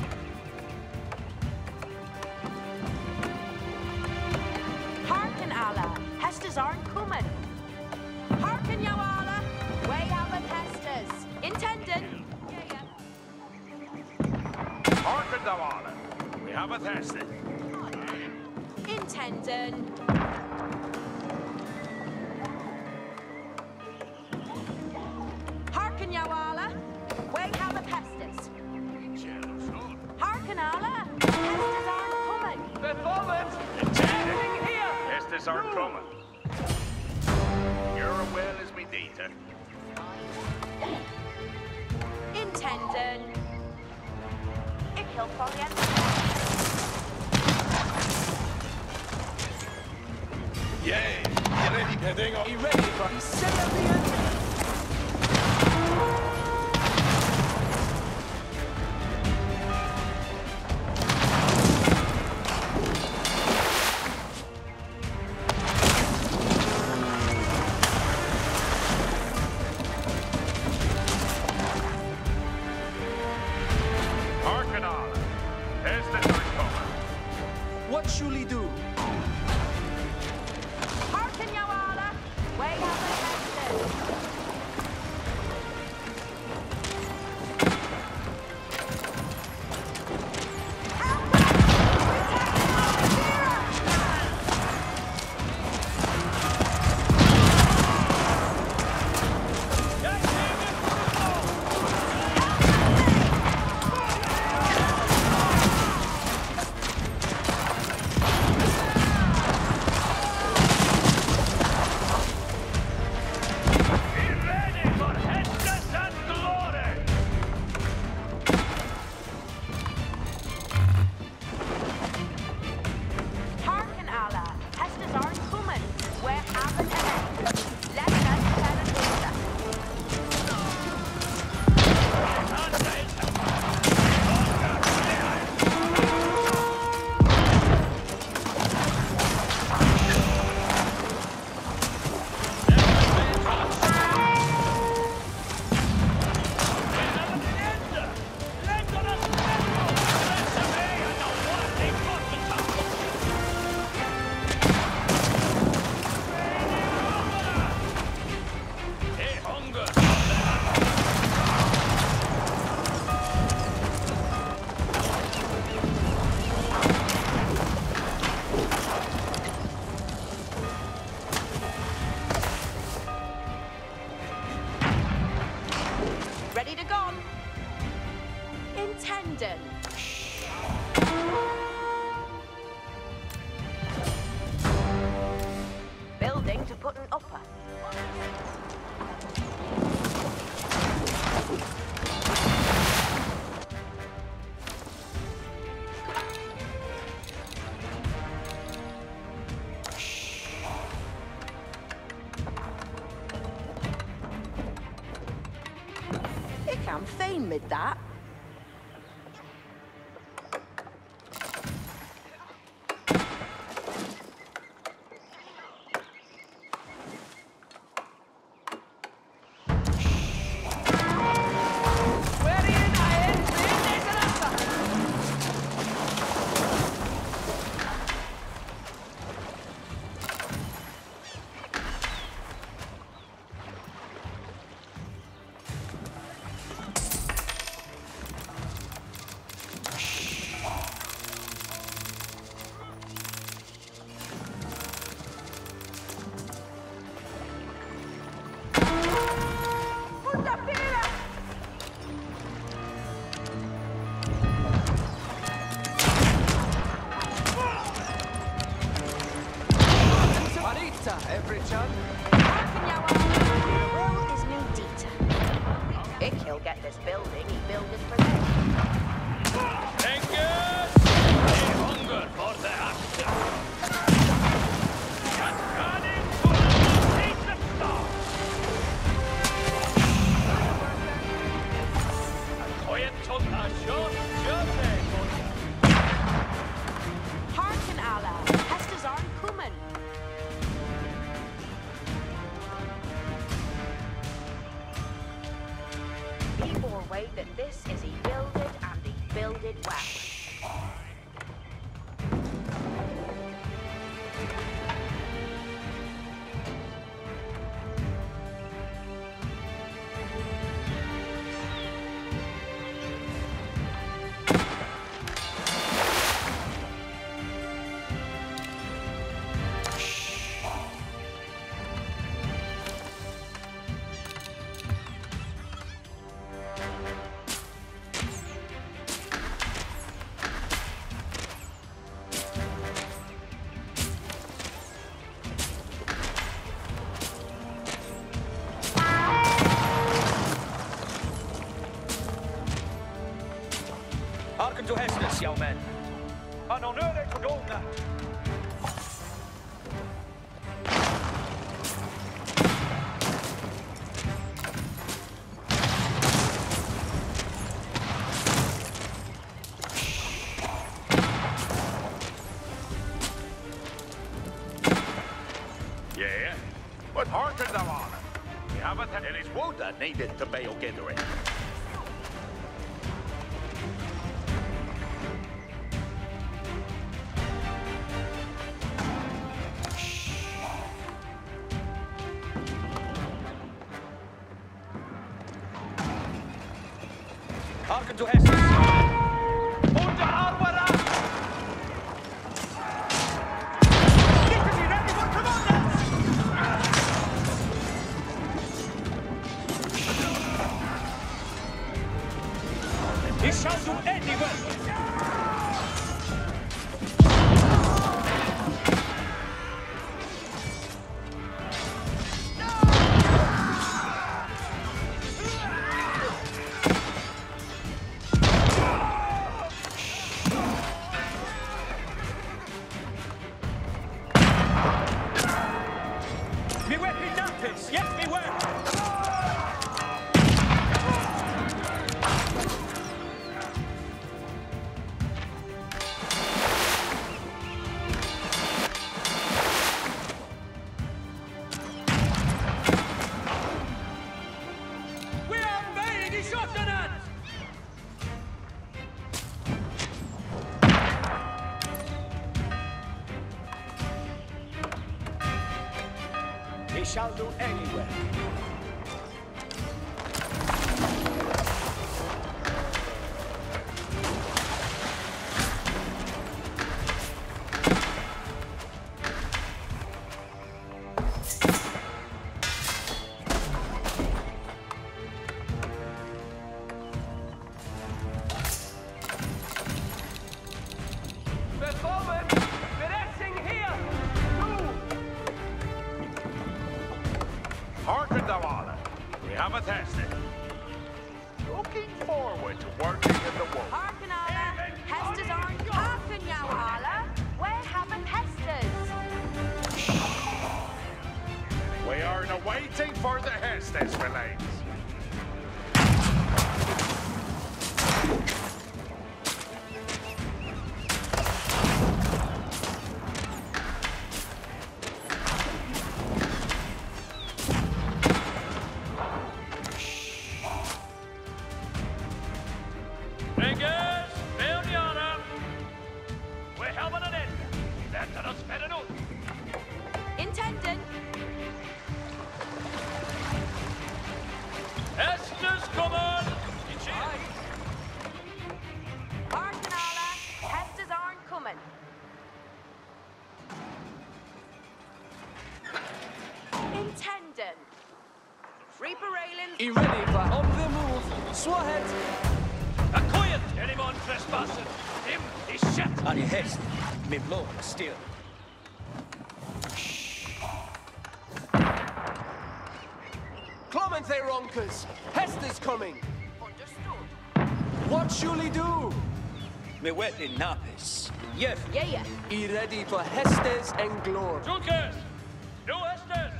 Hearken, Allah. Hestus aren't coming. Hearken, yo, Allah. Way out of Hestus. Intended. Yeah, yeah. Hearken, thou honor. We have a tested. Intended. Hearken, yo, Allah. Way out of Hestus. Hearken, Allah. Hestus aren't coming. Performance. Happening here. Estes aren't coming. You're as well as me data. Intended. Ik heel volgen. Yay! You ready, Pedingo? Be ready for Celebrian. Hearken, honor. Estes aren't coming. What should we do? Hearken, yo, Allah. Way out of Hestus. Be ready for Hestes and glory! Hearken, Allah. Hestus aren't coming. We're having an end. Let us tell it later. Hey, hunger! Ready to go? Intended. Building to put an upper. Ik am fine with that. Wherein I am in Esalasa. Chan. The world is new Dita. If he'll get this building, he build it for them. Angus! They hunger for the action. Just running to take the start. A quiet took a short journey for you. Harken, Allah. Hestes aren't coming. Be way that this is he builded and he builded well. Hearken to Hestus, young men. An honore to Dolna. Yeah, but hearken thou on it. We have it, and it is wood that needed to bail gathering. Hearken to Hestus. Under Arwara! Get to me, everyone, come on now! He shall do any work. Me work in Naples, yes, me work! We are made in Shottenant! He shall do any work. Willkommen! Besetzung hier! Hearken thou on it. We have a tested. Looking forward to working in the wood. Harken, Allah. Hestes aren't harken, now, Allah. Where haven't Hestes? We are now waiting for the Hestes relays. Fingers, build the honor. We're helping an end. Let us better know. Intended. Estes, come on. Harken, Allah. Hestes aren't coming. Intended. Reaper railings. E ready for on the move. Swahead. A quiet. Anyone trespassing? Him is shut. And he Hest, me blow still. they ronkers! Hester's coming! Understood. What shall he do? Me weapon napis. Yef. Yeah, yeah. Be ready for Hestes and glory. Junkers! No Estes!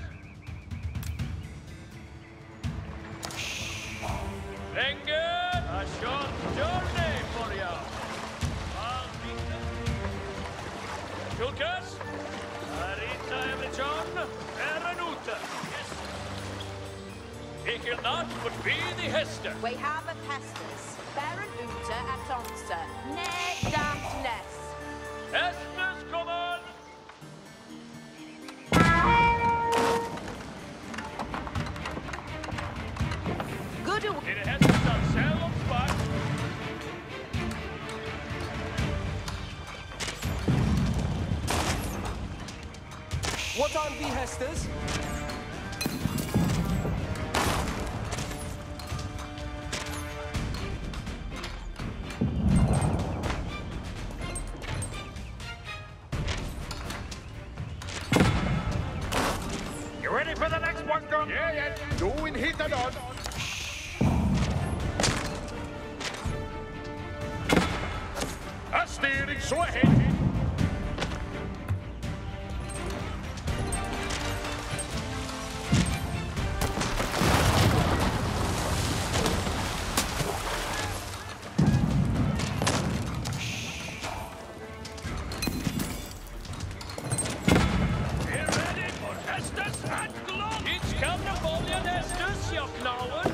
Venga, a short journey for you. I'll beat them. Junkers! Arita Everjohn, Eranuta. Yes. Ik will not but be the Hester. We have a Hestes. Baron Uta at Onsa. Ne daft Ness. Hester's coming! Good to In a Hester's on Salem spot. What on thee, Hestes? You ready for the next one, gun? Yeah, yeah. Doing hit and on. A steering, so ahead. We're ready for Hester's and Glow. It's California Hester's, you knowin'.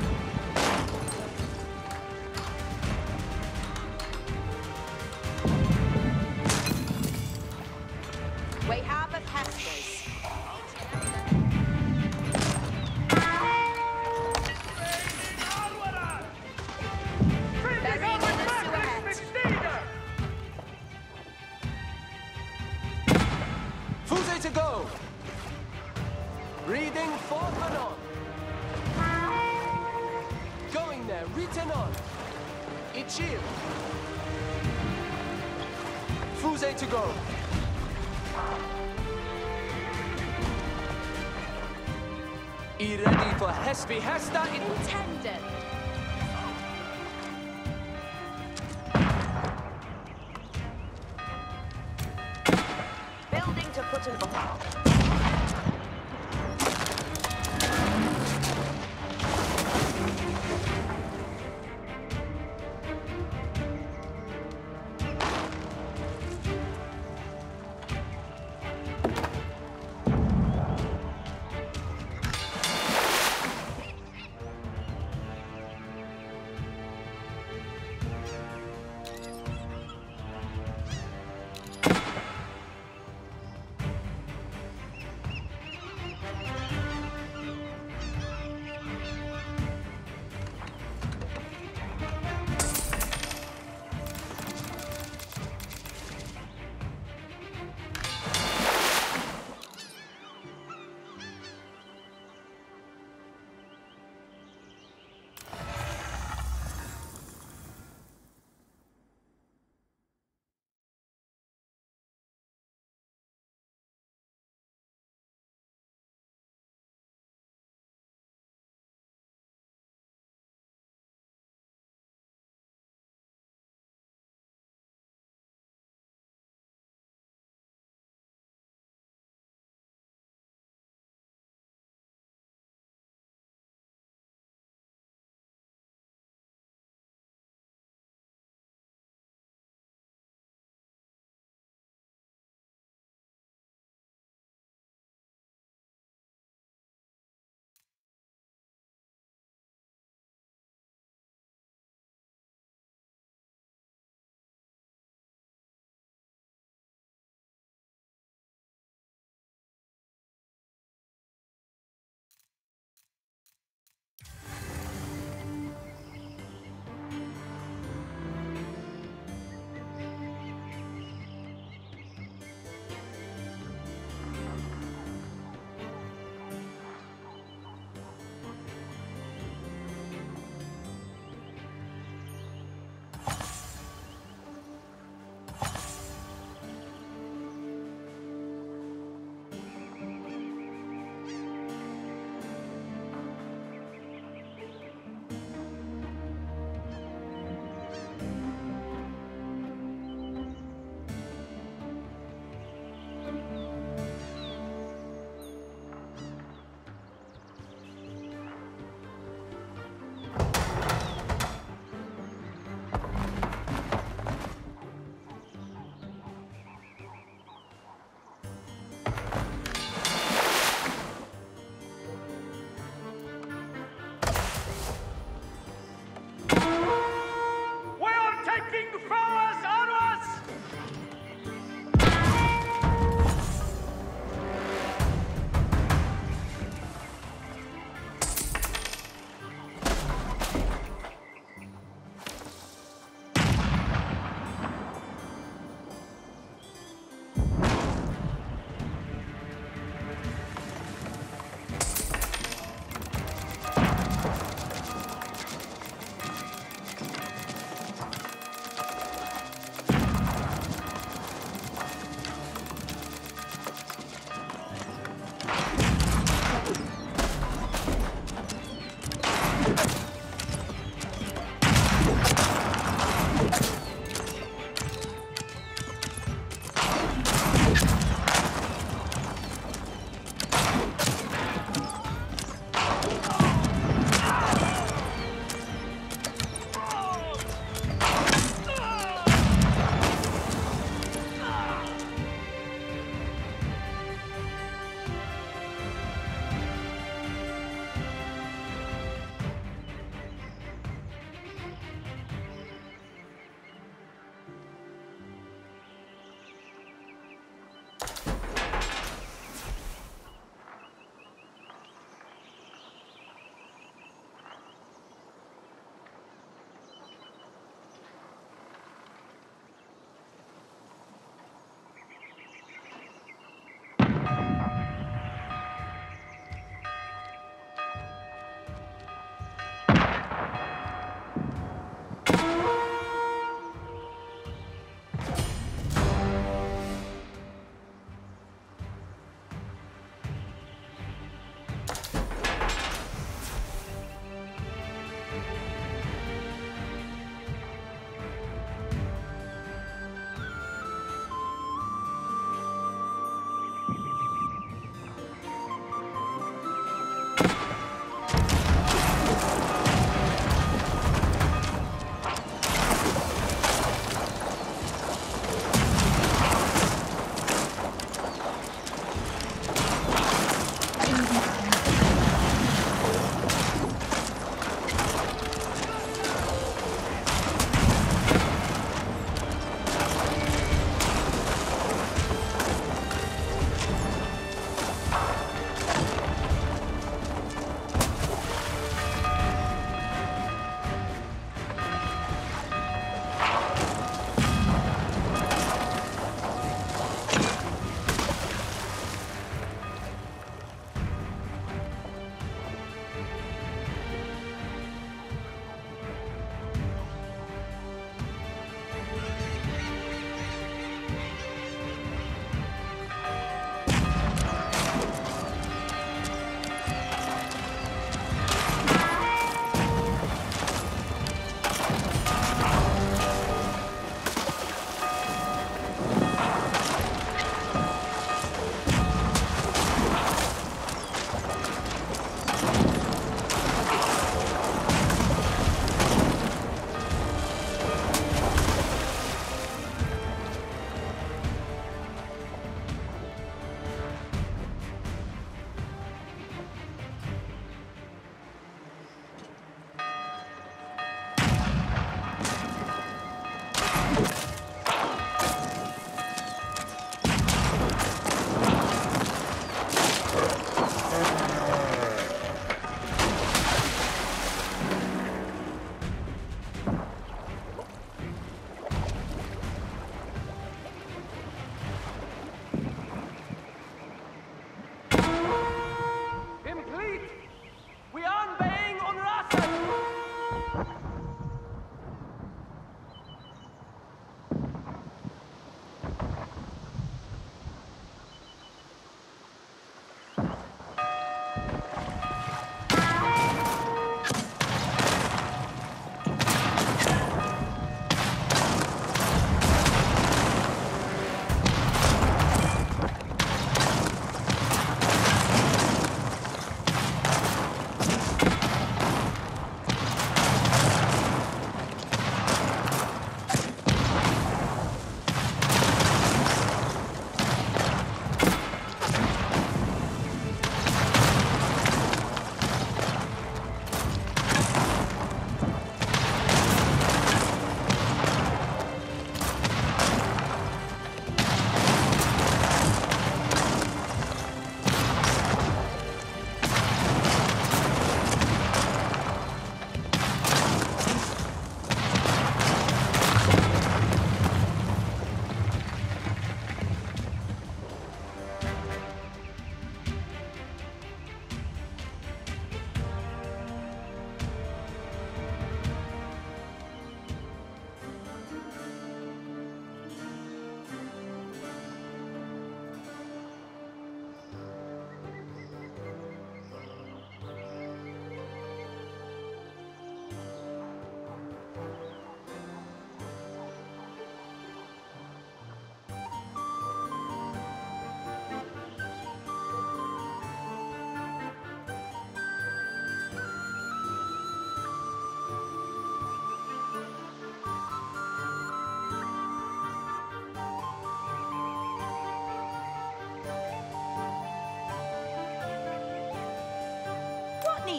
We have a Hestes. Burying in the Suet. Fuse to go! Reading forth and on. Going there, written on. Ichil. Fuse to go. E ready for Hespe Hesta in Intended. Building to put an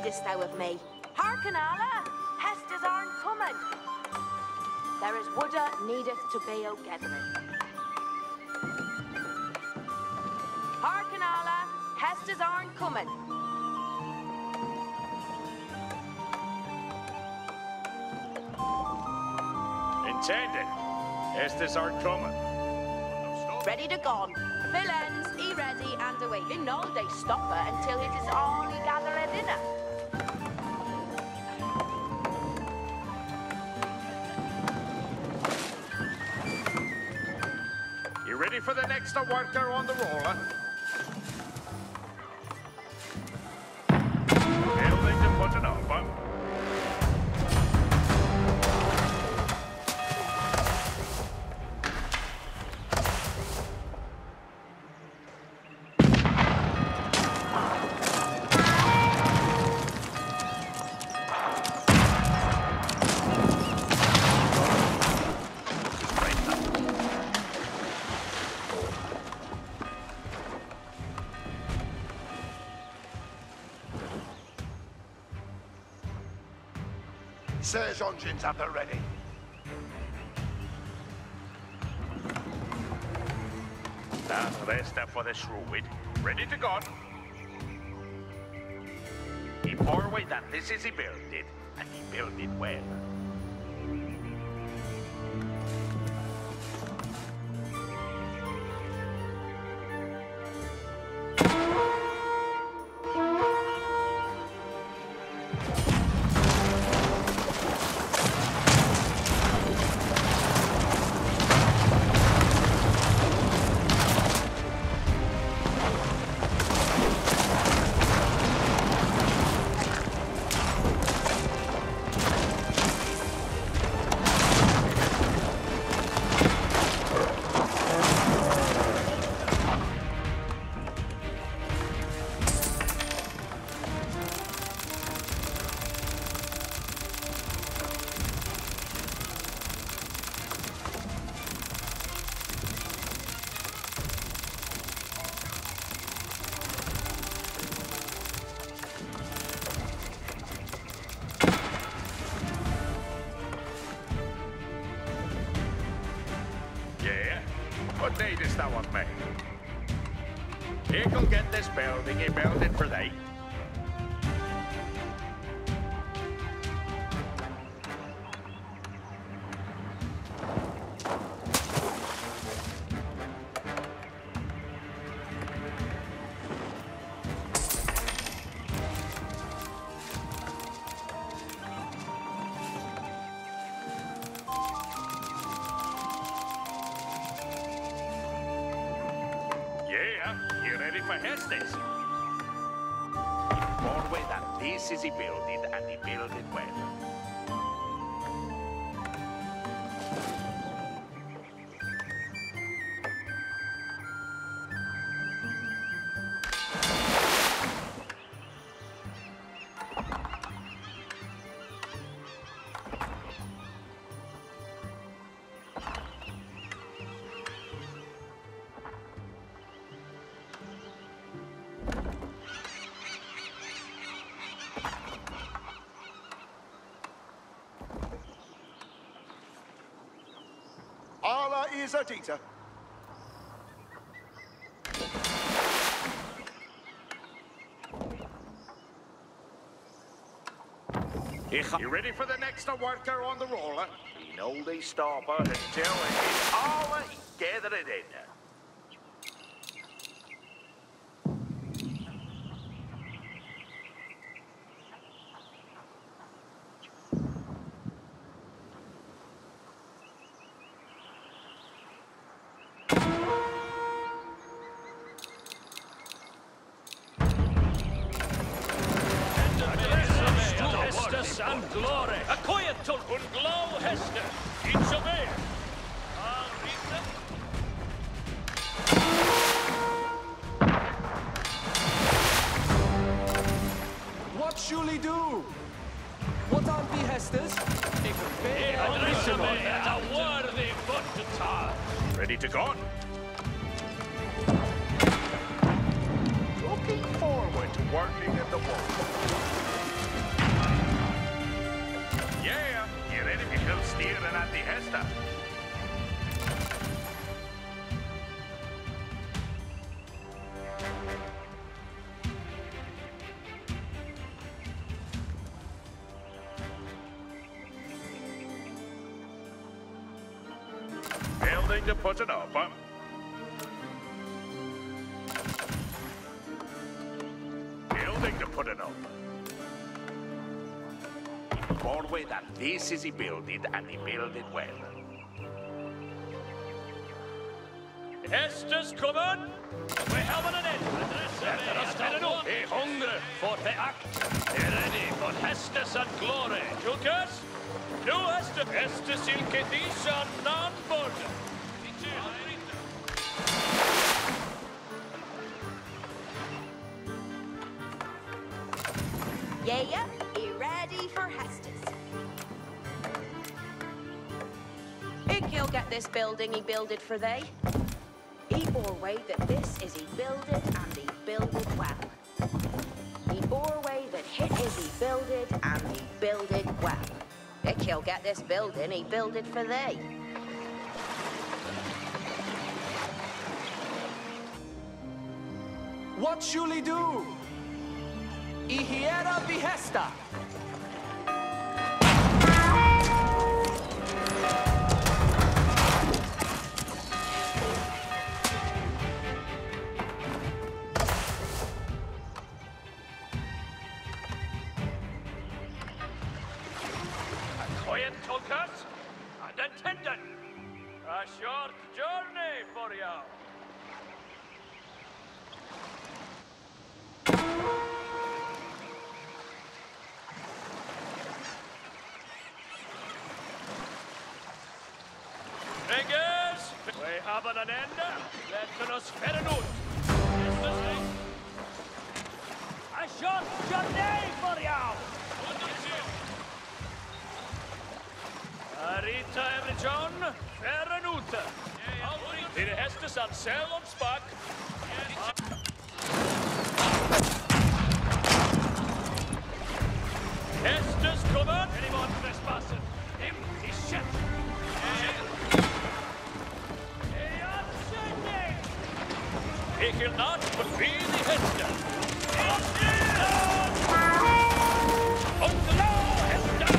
needest thou of me? Hearken, Allah! Hestes aren't coming. There is woodda needeth to be o gathering. Hearken, Allah! Hestes aren't coming. Intended. Estes are coming. Ready to gone. Villains, e ready and away. In no they stop her until it is all he gathered in her. You ready for the next worker on the roller? Building to put it up, huh? Serge engines up already. That's the rest up for the Shrewd. Ready to go. He forward that this is he built it, and he built it well. What needest thou of me? He'll get this building, he built it for thee. You ready for Hestes? Inform way that this is he built it, and he built it well. Allah is a teacher. You ready for the next worker on the roller? You know they stop her until it is all gathered in. And glory, a quiet tulpun glow hester, each of it. What shall he do? What on be Hestes? A worthy foot to tar. Ready to go? Looking forward to working in the world. Yeah, you're ready to kill steering at the Hester. Building to put it up, huh? Building to put it up. Forward that this is he builded and he builded well. Hästes kommen! Vi har en eld! Let us get it up! Är hungrig för the act! Är ready for Hästes and glory! Julkas? Nu Hästes! Hästes ilke disan nanbord! Yeah, yeah, he ready for Hestus. Ick he'll get this building he builded for they. He bore way that this is he builded and he builded well. He bore way that hit is he builded and he builded well. Ick he'll get this building he builded for they. What shall he do? I hiera behesta. Quiet, Tulkas, and attendant. A short journey for you. Fingers, we have an end. Let us ferren ut. A short journey for you. Arita every John, ferren ut. Till Hästes and Selon Spark. Hästes kommen. Anyone trespassing? Him, he's shit. Ik wil not but be the Hester. On the law, Hester!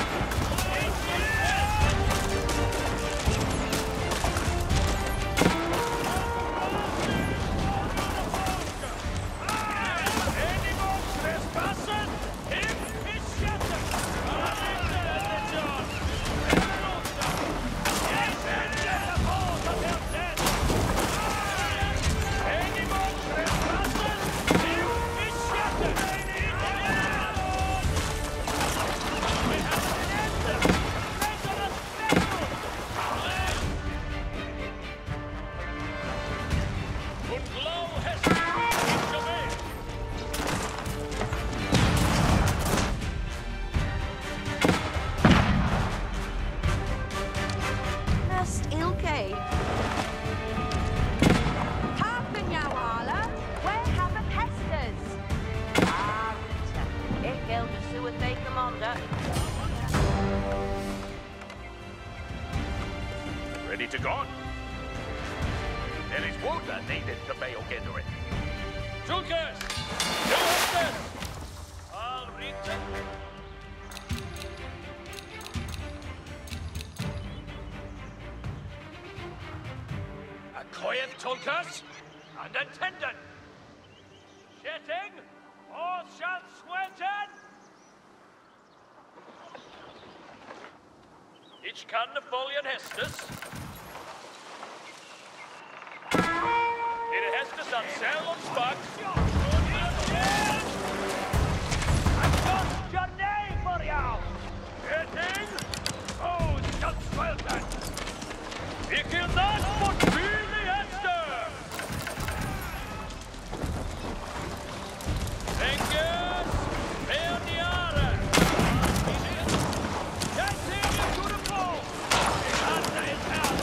Anyone trespassing? Him is shattered. Nest Ilke. Happen Yawala, where have the Hestas? Ah, Rita, Ick he'll pursue a they commander. Ready to go? There is water needed to be together it. Julkas! Do Hestes! All Rita. A quiet Tulkas and attendant. Shitting, all shall sweaten. Each can the folian Hestes. It Hestes and Selon Spark. I got your name for you. Shitting, oh, shall sweaten. Ik wil not but be the Hester. Fingers, Verniare. Continue to the ball. Hasta is out.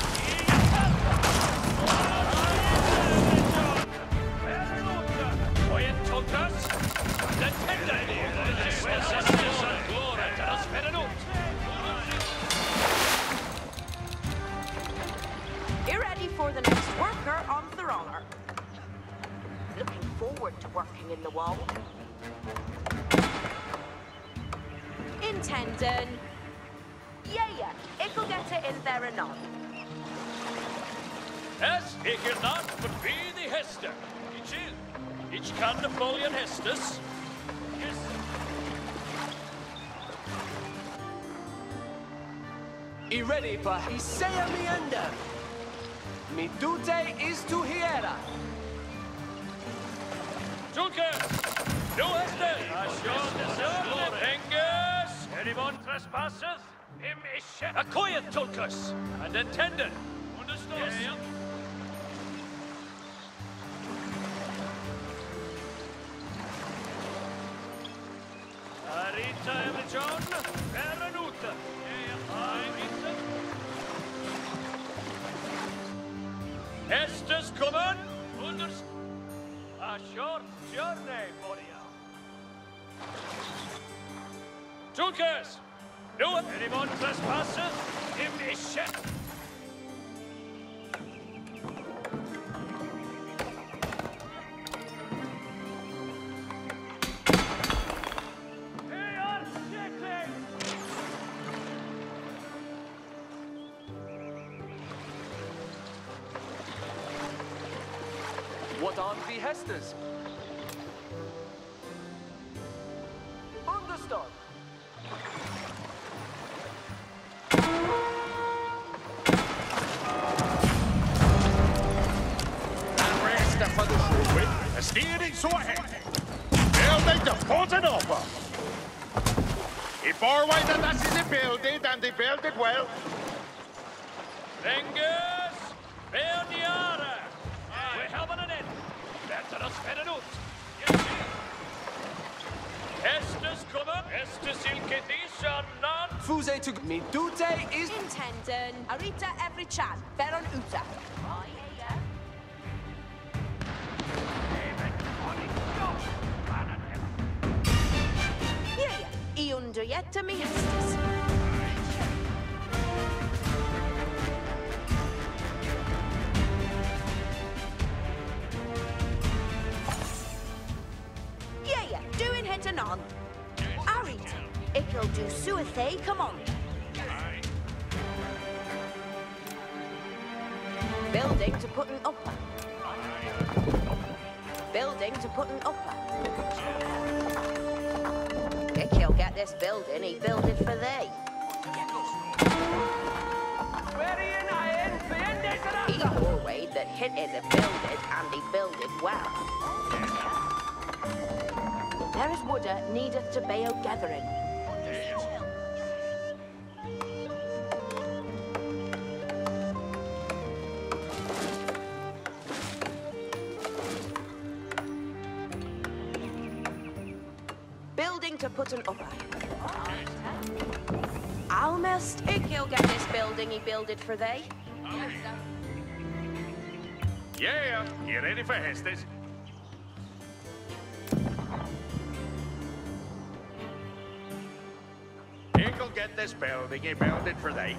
Quiet, Tulkas. The tender. Glory, let us ferren ut. for the next worker on Throller. Looking forward to working in the wall. Intending. Yeah, yeah, it'll get it in there and on. Yes, ik er not, but be the Hester. Ich il. Ich kan de folien Hestes. Yes. I ready for Isaiah Meander. Mi dute is to hiera. Tulkes! Nu Hester! Asjon de Engus! Anyone trespasseth? Him is shut. Acquired Tulkes! And intended. Understood? Yes. Arita Everjon, Veranuta. Arita. Hester's coming. Understood. A short journey for you. Tulkes! No anyone trespasseth? Him is shut. What are the Hesters? Understood. Resta for the shoe. A steering so ahead. Building to put it over. If all right, and that is a building, and they build it well. Fingers! Verniara! We're having an end. Better us better out. Yes, Hester's coming. Hester silke disha nan. Fuse to mi dute is Intending. Arita Everichan, Veron Uta. Oh, yeah, yeah. Yeah, yeah. I underjätte mi Hestes. On. Arit, it'll do suethay, come on. Building to put an upper. Building to put an upper. If he'll get this building, he build it for thee. He always that hit is a build it and he build it well. There is woodder needeth to be o gathering. Building to put an upper. Almost, ik he'll get this building he builded for thee. Yeah, you ready for Hestes? He'll get this building, he built it for thee.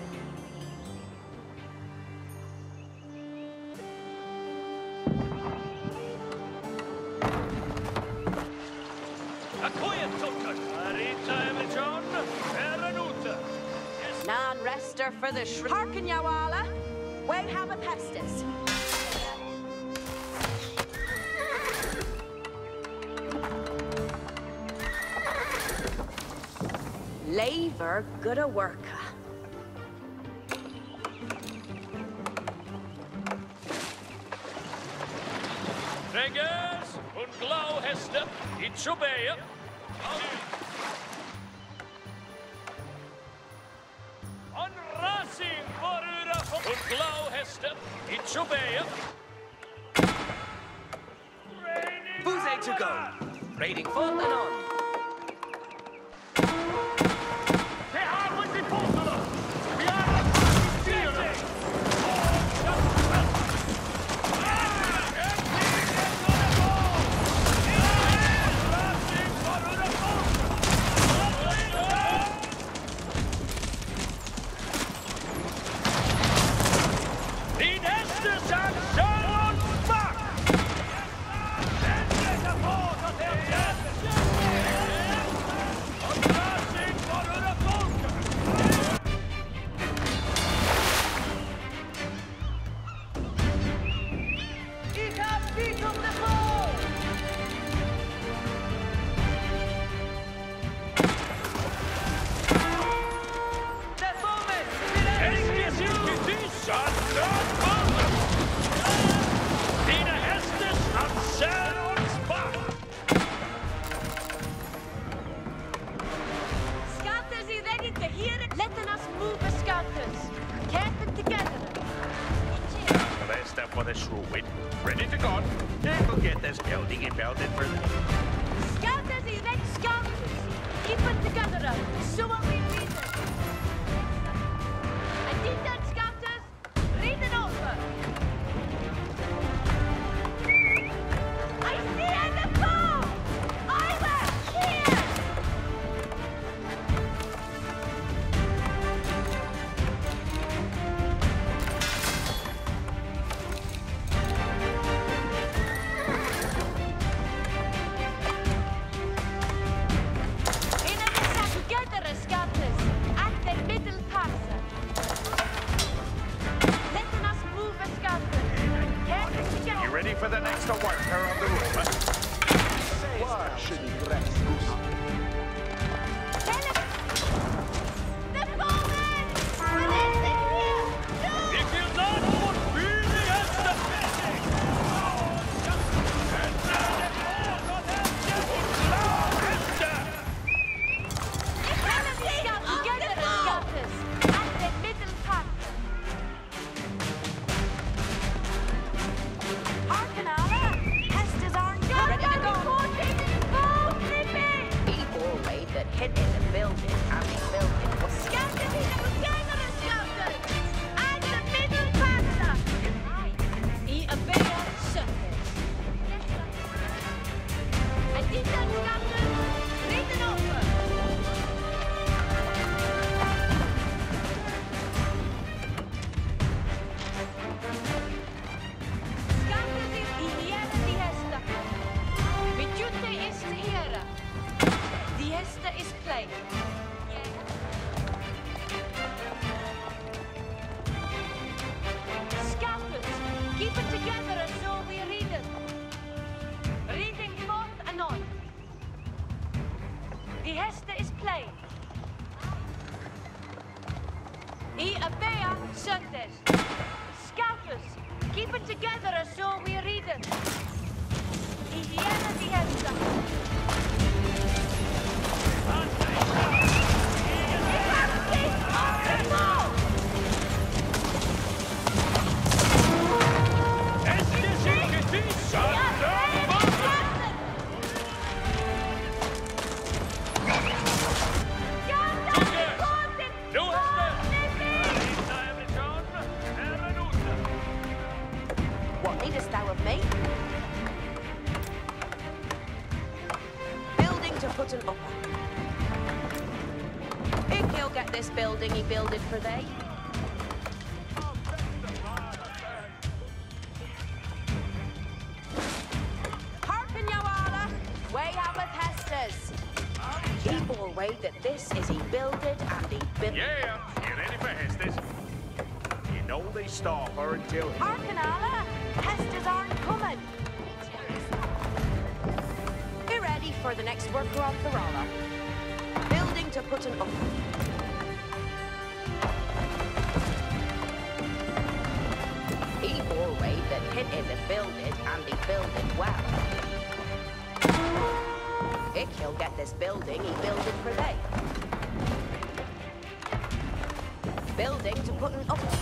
Acquired Tulkes. Arita Everjon, Veranuta. Nan rester for the shri. Harken Yawala. We have a pestis. Laver good a worker. Fingers, und glau Hester, in Chubeya. On Racing Borura, und glau Hester, in Chubeya. Fuse to go. Raiding full and on. In Hester's the foe! The moment! Dina Hestes am Säronsbach! Scouters, are ready to hear it? Letting us move the scouters. Keep it together. The rest up for the Shrewin. Ready to go. They will get this building and build it for them. Scouters, are ready? Scouters. Keep it together. So what we read it. And did that, scouters? Read it over. I see the foe! I was here! Together, scouters, at the middle passer. Letting us move, scouters. Get it together. You ready for the next worker on the room? Tell it. The bowman! Release it here! No! Ich will not put Bühne as the fishing! Together, scouters, at the middle passer. Hearken, Alla. Hestes aren't ready to go. People wait that hit in the building and the building was scattered in the together, scouters, at the middle passer. I obey surface. And did that, scouters? Read it over. Scouters is in Hera die Hesta. Midjute is de Hera. Die Hesta is play. Scouters, keep it together and so we read it. Reading both and on. Die Hesta is play. I abea Sundays. Scouters, keep it together and so we read it. I Hera die Hesta. What needest thou of me? Building to put an upper. If he'll get this building, he builded for thee. Hearken, Yoala, way out with Hestes. People wait that this is he builded and he built. Yeah, you ready for Hestes? You know they stop her until... Hearken, Alla, Hestes aren't coming. Be ready for the next worker on the roller. Building to put an upper. People wait that hit in the builded and he builded well. If he'll get this building, he builded for they. Building to put an upper.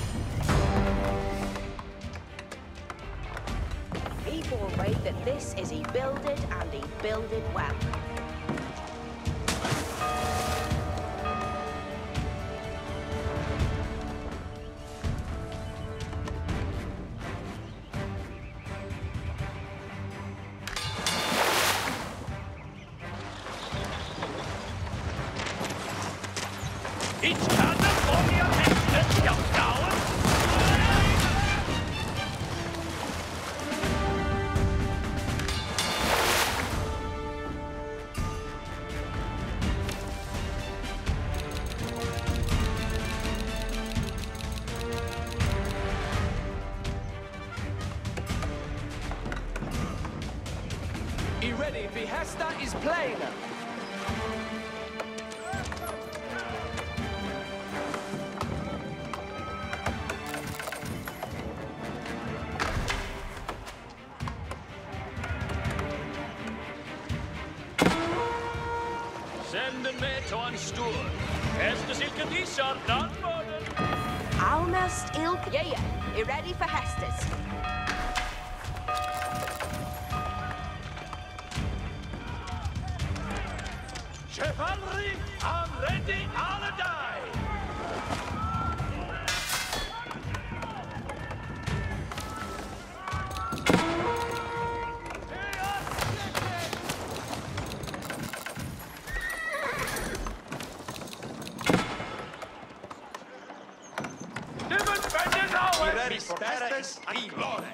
People wait that this is he builded and he builded well. Each cannon on your head, you coward! ready, Vihesta is plain. Senden med til en stor. Hestesilken isar landmålen. Almost ilk. Yeah, yeah. You ready for Hestes? Chivalry, I'm ready, I'll die. Hestes and glory.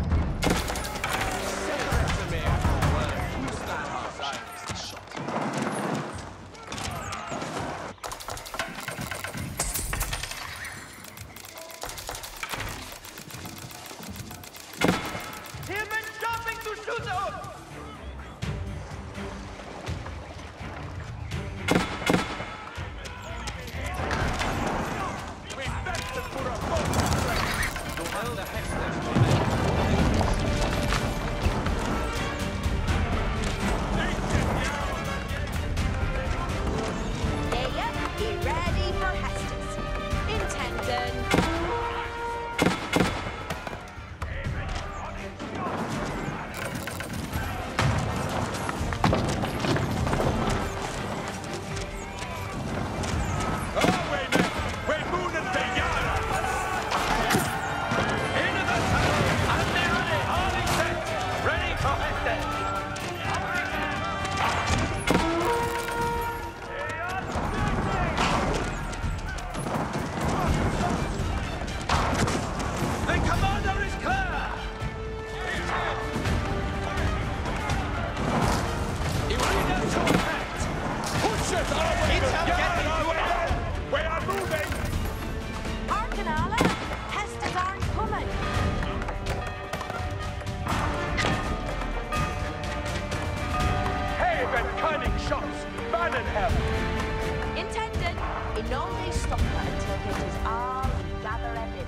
Himmen jumping to shoot out! We best to put a boat. Well, the Hestes. Yeah, yeah. Be ready for Hestes. Intendant. Arcanala, Hestes aren't coming. Haven cunning shots, banning him. Intendant, in no way stop her until it is all gathered in.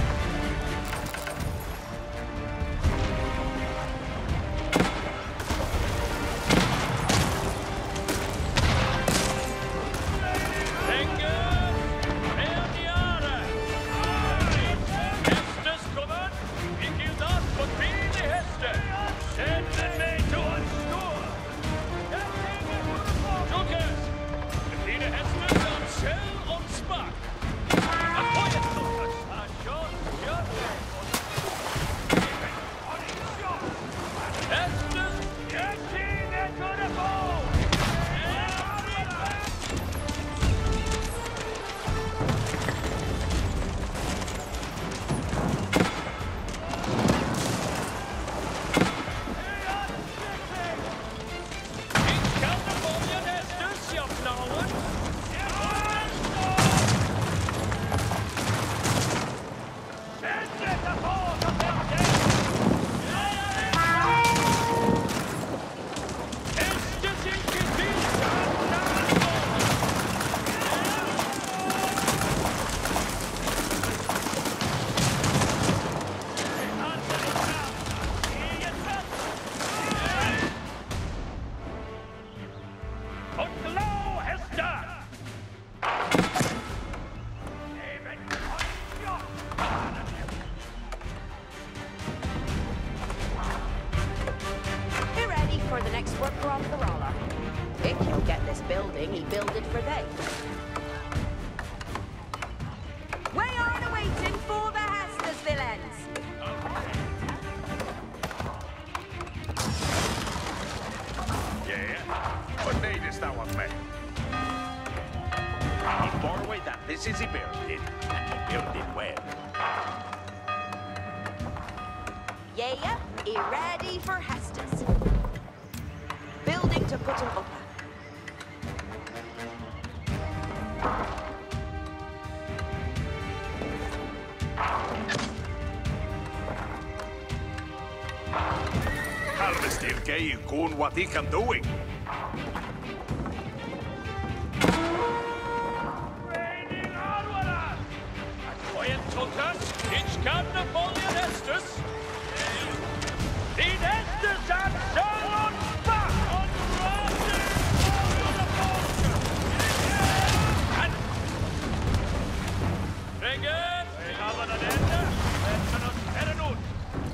Be ready for the next worker on the roller. If you'll get this building, he build it for they. We are waiting for the Hestes villains. Yeah, but they just that one man. He far away that this is he built it, and he built it well. Yeah, yeah. He ready for Hestes. Building to put him up. Selvestilke i kun what he can doing. Raining Arwara! Quiet Tulkas, each can the Bolian Estus. The Estus and Salon back on Rossi! And... Reger, we have an agenda. Let's not head it out.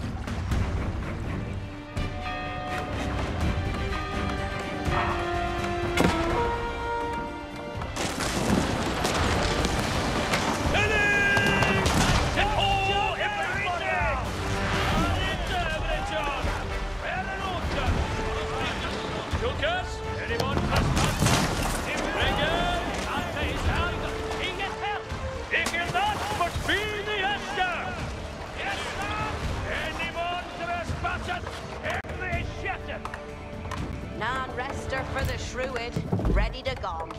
Non-rester for the Shrewid, ready to go.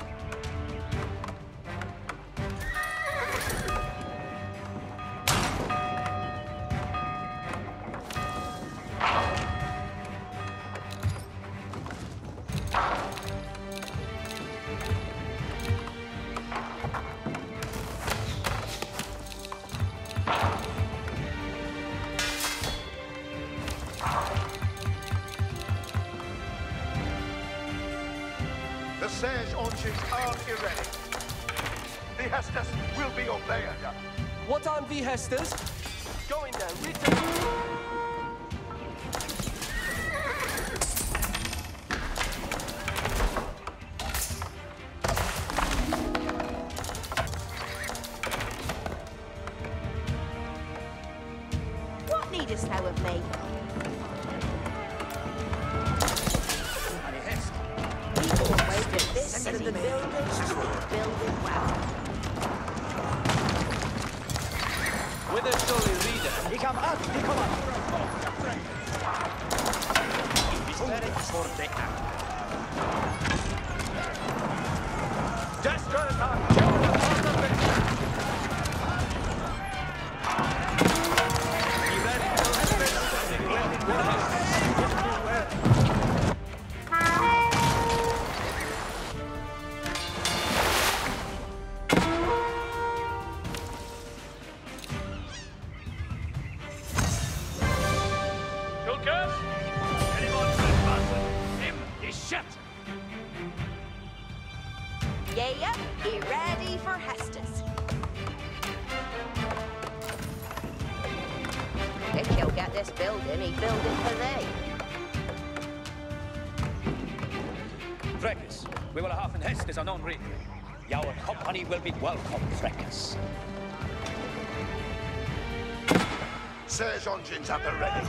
The siege engines are erect. The Hestus will be obeyed. What on the Hestus? Going down, return. What needest thou of me? This and the builders build it well. With a story reader. He come out, he come out. He's ready for the act. Desperate attack. Kill the part of the He ready to Yeah, be ready for Hestus. If he'll get this building, he build it for thee. Freckes, we will have in Hestus on Henri. Your company will be welcome, Freckes. Siege engines at the ready.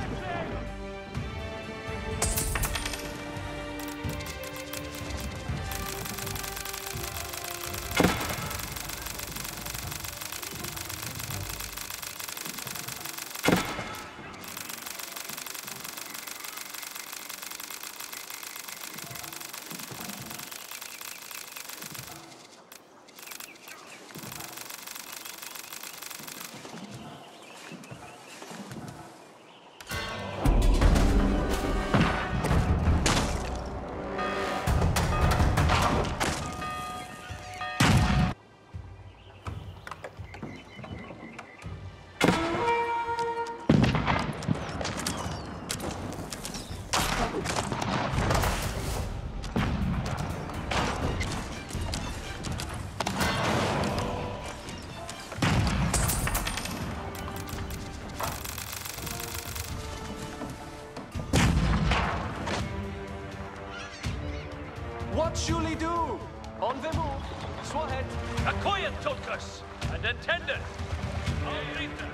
What shall he do? On the move. Swahead. Quiet Tulkas and attendant. Alrita.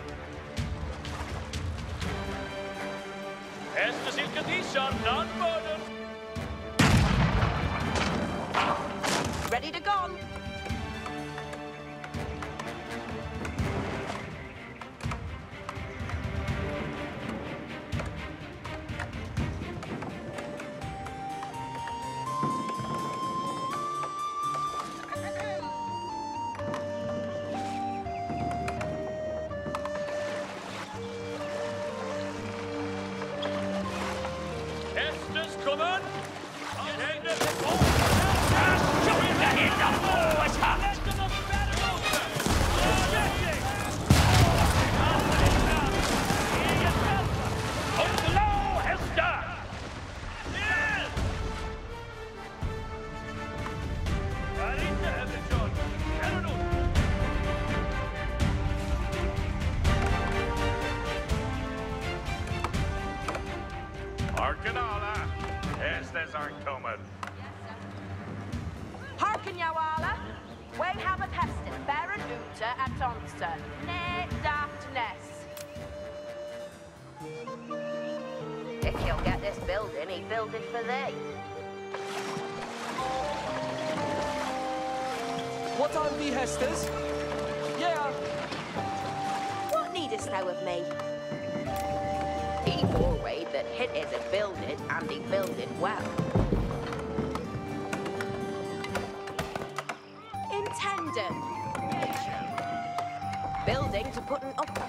Estes Ilkadisha, non-murdered. Ready to go. Hearken alla. Estes aren't coming. Harken you alla. We have a pestin, Baron Uta at Tonsa. Ne daft ness. If you'll get this building, he build it for thee. What on thee, Hesters? Yeah. What needest thou of me? He forward that hit is a builded, and he builded well. Intended. Building to put an upper.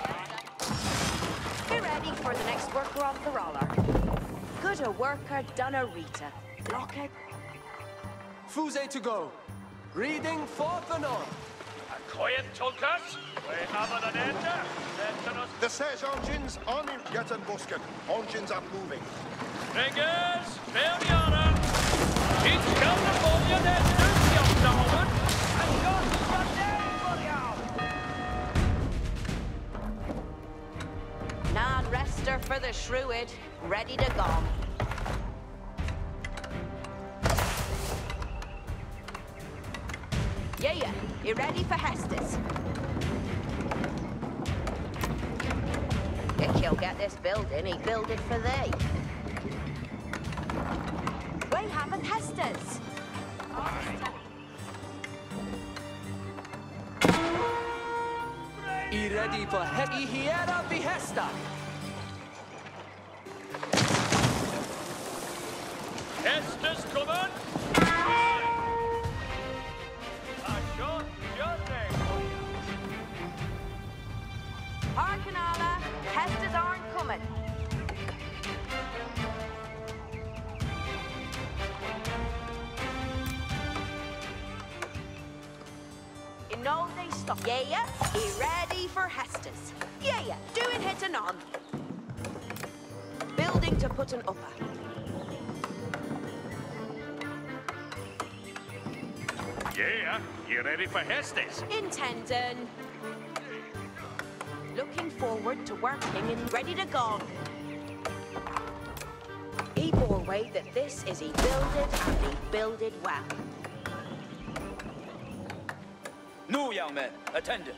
Be ready for the next worker off the roller. Good a worker, done a Rita. Lock it. Fuse to go. Reading forth and on. A quiet, Tulkas. We have an ender. Then to us. The Sage engines on in Gettenbusken. Engines are moving. Ringers, Failure. Each California Nesters, young Norman. And God, your name for you. Non-rester for the Shrewd. Ready to go. Yeah, yeah. You ready for Hestus? If you'll get this building, he build it for thee. We have a Hestus. E ready for He Hiera Behesta. Estes coming. Harken alla, Hestus aren't coming. You know they stop. Yeah, yeah. Be ready for Hestus. Yeah, yeah. Do it hit and on. Building to put an upper. Yeah, you ready for Hestes? Intending. Looking forward to working and ready to go. He bore way that this is he builded and he builded well. No, young man. Attend.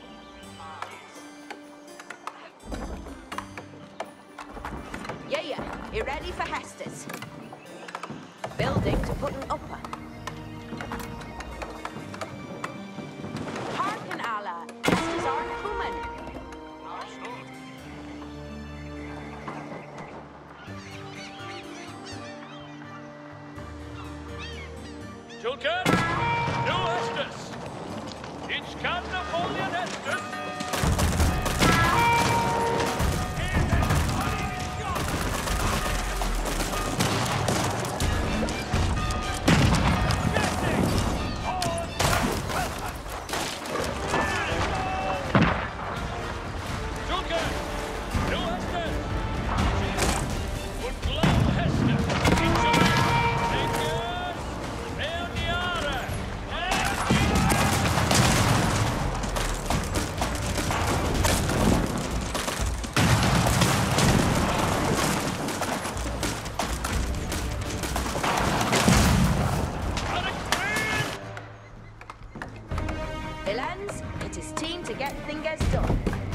Yeah, yeah. You ready for Hestus? Building to put an upper. Harken alla. Hestus aren't coming. Tulkan, no Estes. Each California Estes. Ilans, it is team to get things done.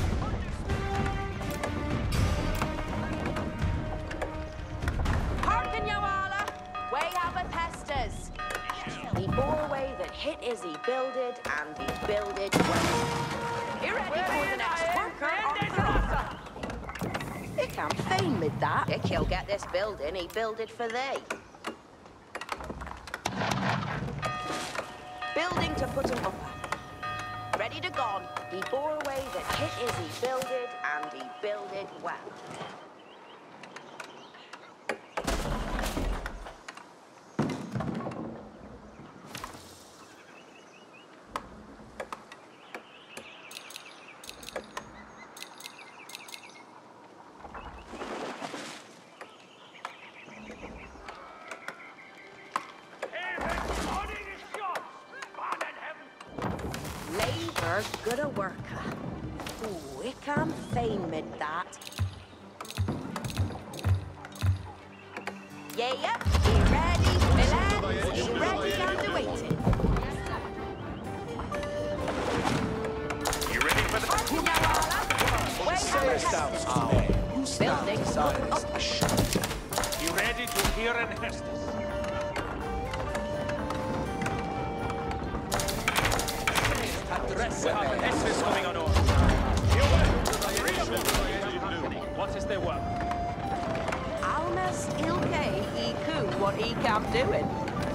Harken you alla, we have a Pestas. He bore away that hit is he builded and he builded well. You ready for the next worker on the You can't feign with that. If you'll get this building, he builded for thee. Building to put him upper. Ready to gone. He bore away that hit is he builded and he builded well. Labor good a worker. Ooh, I can't feign with that. Yeah, yeah. Be ready, Milan. Be ready and awaiting. You ready for the... Building up. You ready to hear an Hestus? Address we have an Hestus coming on order. What is their work? Almas Ilke Ikun what he can doing.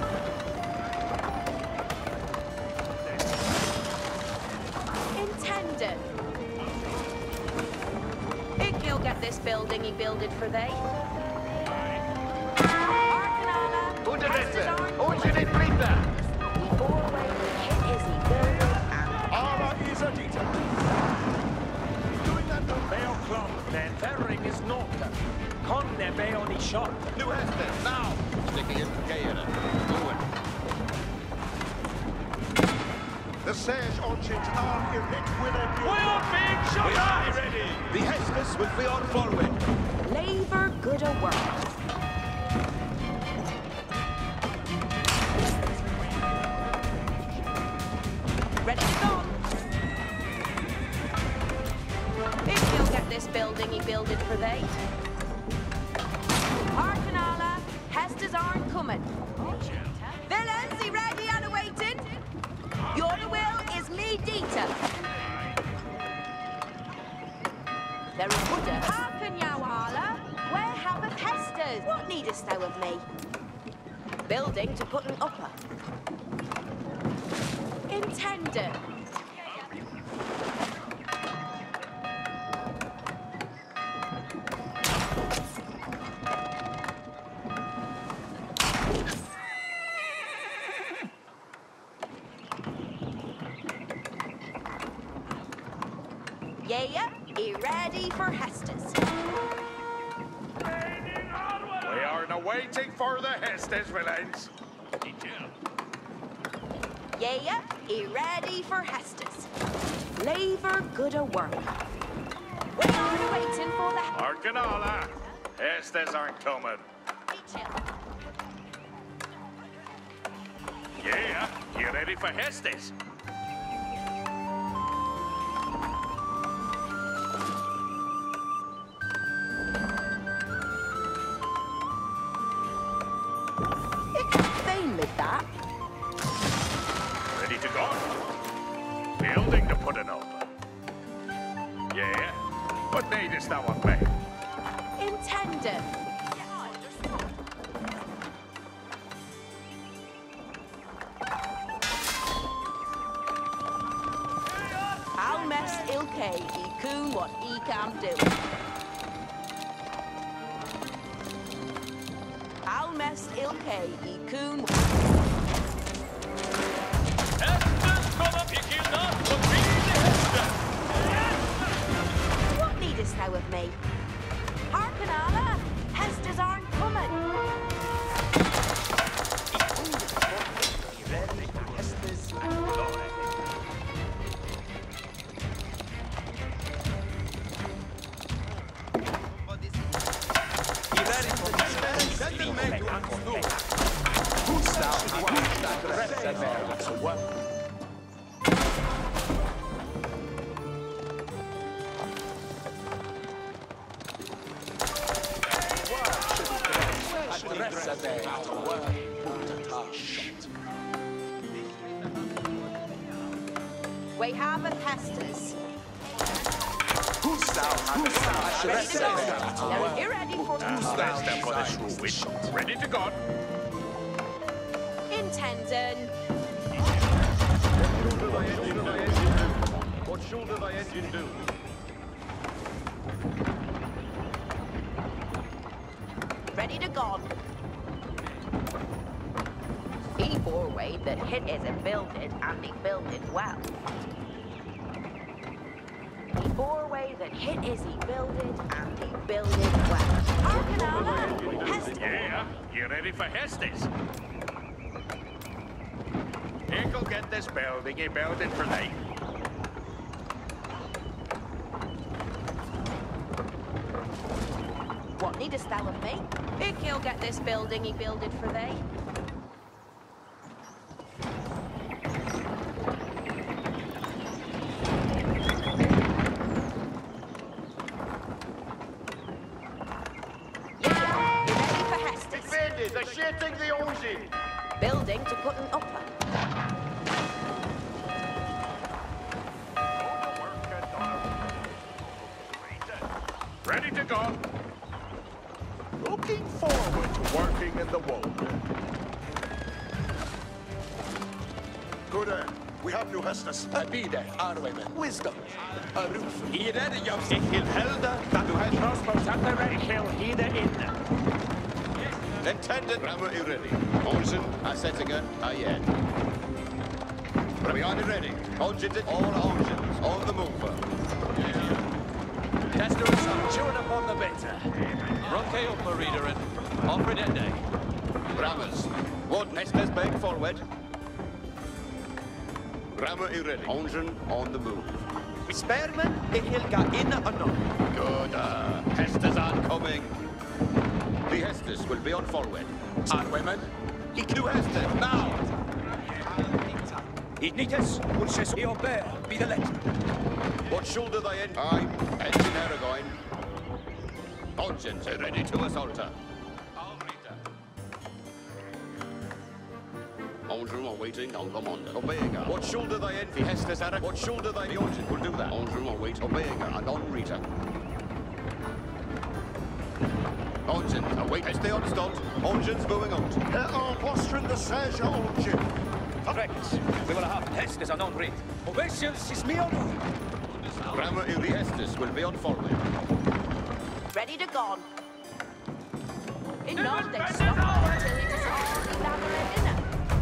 Intended. He'll get this building he builded for they. Arcanala, Hestes Who's in it, Rita? Before way hit is he builded and Ara is a dita. Doing that though. Beo Klom, then Ferring is not. Conne Beoni shot. New Heston, now. Sticking it to Gaeta. Moving. The Sage Orchids are hit with a new... We are being shot We at! are ready. The Hestus will be on forward. labor good a work. Ready to go. If he'll get this building he builded for they. Arcanala, Hestes aren't coming. Villains, he ready and awaiting. Your will is me, Dita. There is Buddha. Hearken, Yowala. Where haveth Hestes? What needest thou of me? Building to put an upper. Intended. Yeah, he ready for Hestes. We are now waiting for the Hestes, villains. Yeah, he ready for Hestes. Labor good a work. We are waiting for the Arcanala. Hestes aren't coming. Yeah, you ready for Hestes? Fame with that. Ready to go? Building to put it over. Yeah? What needest thou of me? Intended. Almes Ilke, he coon what he can do. Almes Ilke, he coon. Hestes kommer ikke natt på hvile hester! What needest thou of me? Arcanala, Hestes aren't coming. We have a Hestes. Ready to go. Now, you ready for Stand step for this rule. Ready to go. Intended. What shoulder thy engine do? Ready to go. He bore way that hit is a builded and he builded well. He bore way that hit is he builded and he builded well. Arcanala, Hestes. Yeah, you ready for Hestes? He'll get this building he builded for thee. What need a style of me. Big he'll get this building he builded for thee. Yeah, you ready for Hestus? Defended, the shitting the Ozi. Building to put an upper. Ready to go. Looking forward to working in the wold. Good day. We have new Hestus. A bide, Arwemen, wisdom, a roof. I redde jag sig till helda, that du har crossbows at the ready. Kill hide inne. Intended Rammer i ready. Olsen, Asetinger, Ayen. We are ready. Olgens, all Olgens, on the mover. Tester and son, chewing upon the bit. Ronke up, Marina, and off it at day. Rammers, one Hestes back forward. Rammer i ready. Olsen on the move. Spearman, ik hilga inne anon. Good, uh, Hestes are coming. The Hestes will be on forward. Arwemen, ik nu Hestes, now! Ignitus, ulces eo bear, be the let. What shoulder they in? I'm Engine Aragorn. Olgens are ready to assault her. Olsen are waiting on commander. Obeying her. What shoulder they in? The Hestes Aragorn. What shoulder they? The Olsen will do that. Olsen are waiting. Obeying her and on Rita. Olsen, await. Stay on stont. Olsen's moving out. Her are postering the Serge Olgin. Rex, we will have Hestes anon read. Obeisance is me honor. Rammer i Hestes will be on forward. Ready to go. In North, they stop until it is all the gather dinner.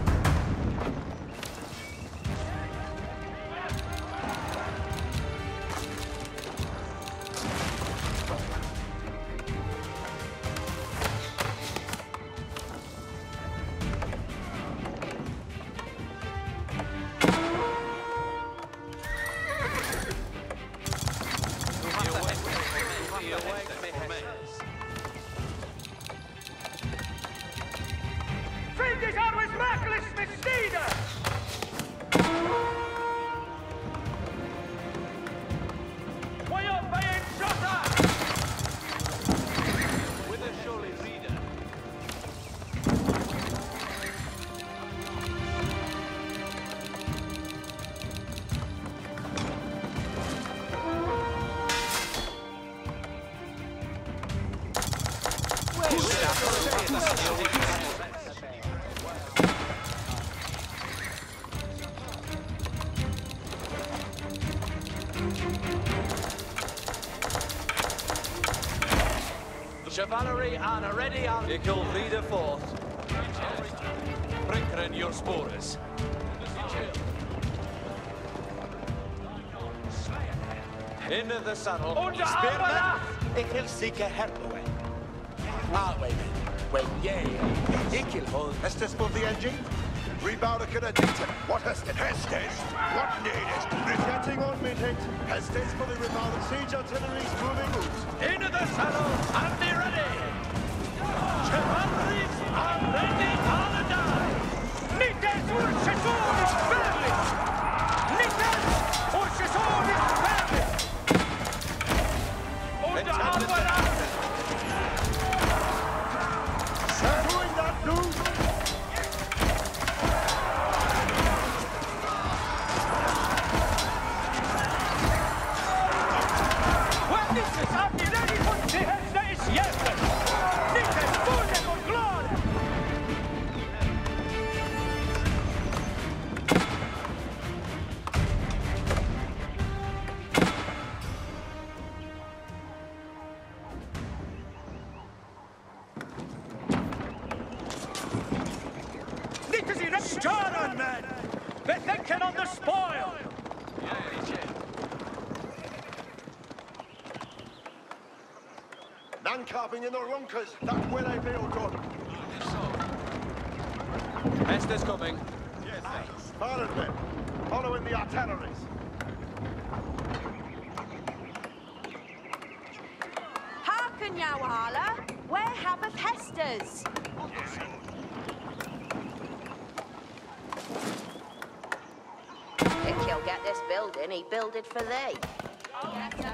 Friedrich always reckless with Steeder! Why are being shot at? With a surely reader. Chivalry and a ready on. Ickle leader forth. Brinkeren your spores. Into the saddle. Under Spearman. Ik wil zieke herboen. Arwemen, when ye, ik wil hold. Hestus for the engine. Rebound a Canadita. What Hestus? Hestus? What needest? Getting on mid-hit. Hestus for the rebound. Siege artillery's moving out. Into the saddle and be ready. Chivalries are ready on the die. Nites urchesor is verli! Nites urchesor is verli! Under Alvarez! Shadowing that dude. Well, this is up the ready for the Hesna is yesterday! Nites fulle for glory! Nites in John, man! Bethenken on the spoil! None carving in the runkers. That will I be all done. Hestes coming. Followed them. Following the artilleries. Hearken, Yowala. Where habeth Hester's? If he'll get this building, he build it for thee. Oh, yes, sir.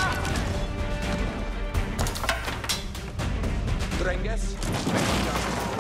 Drenges.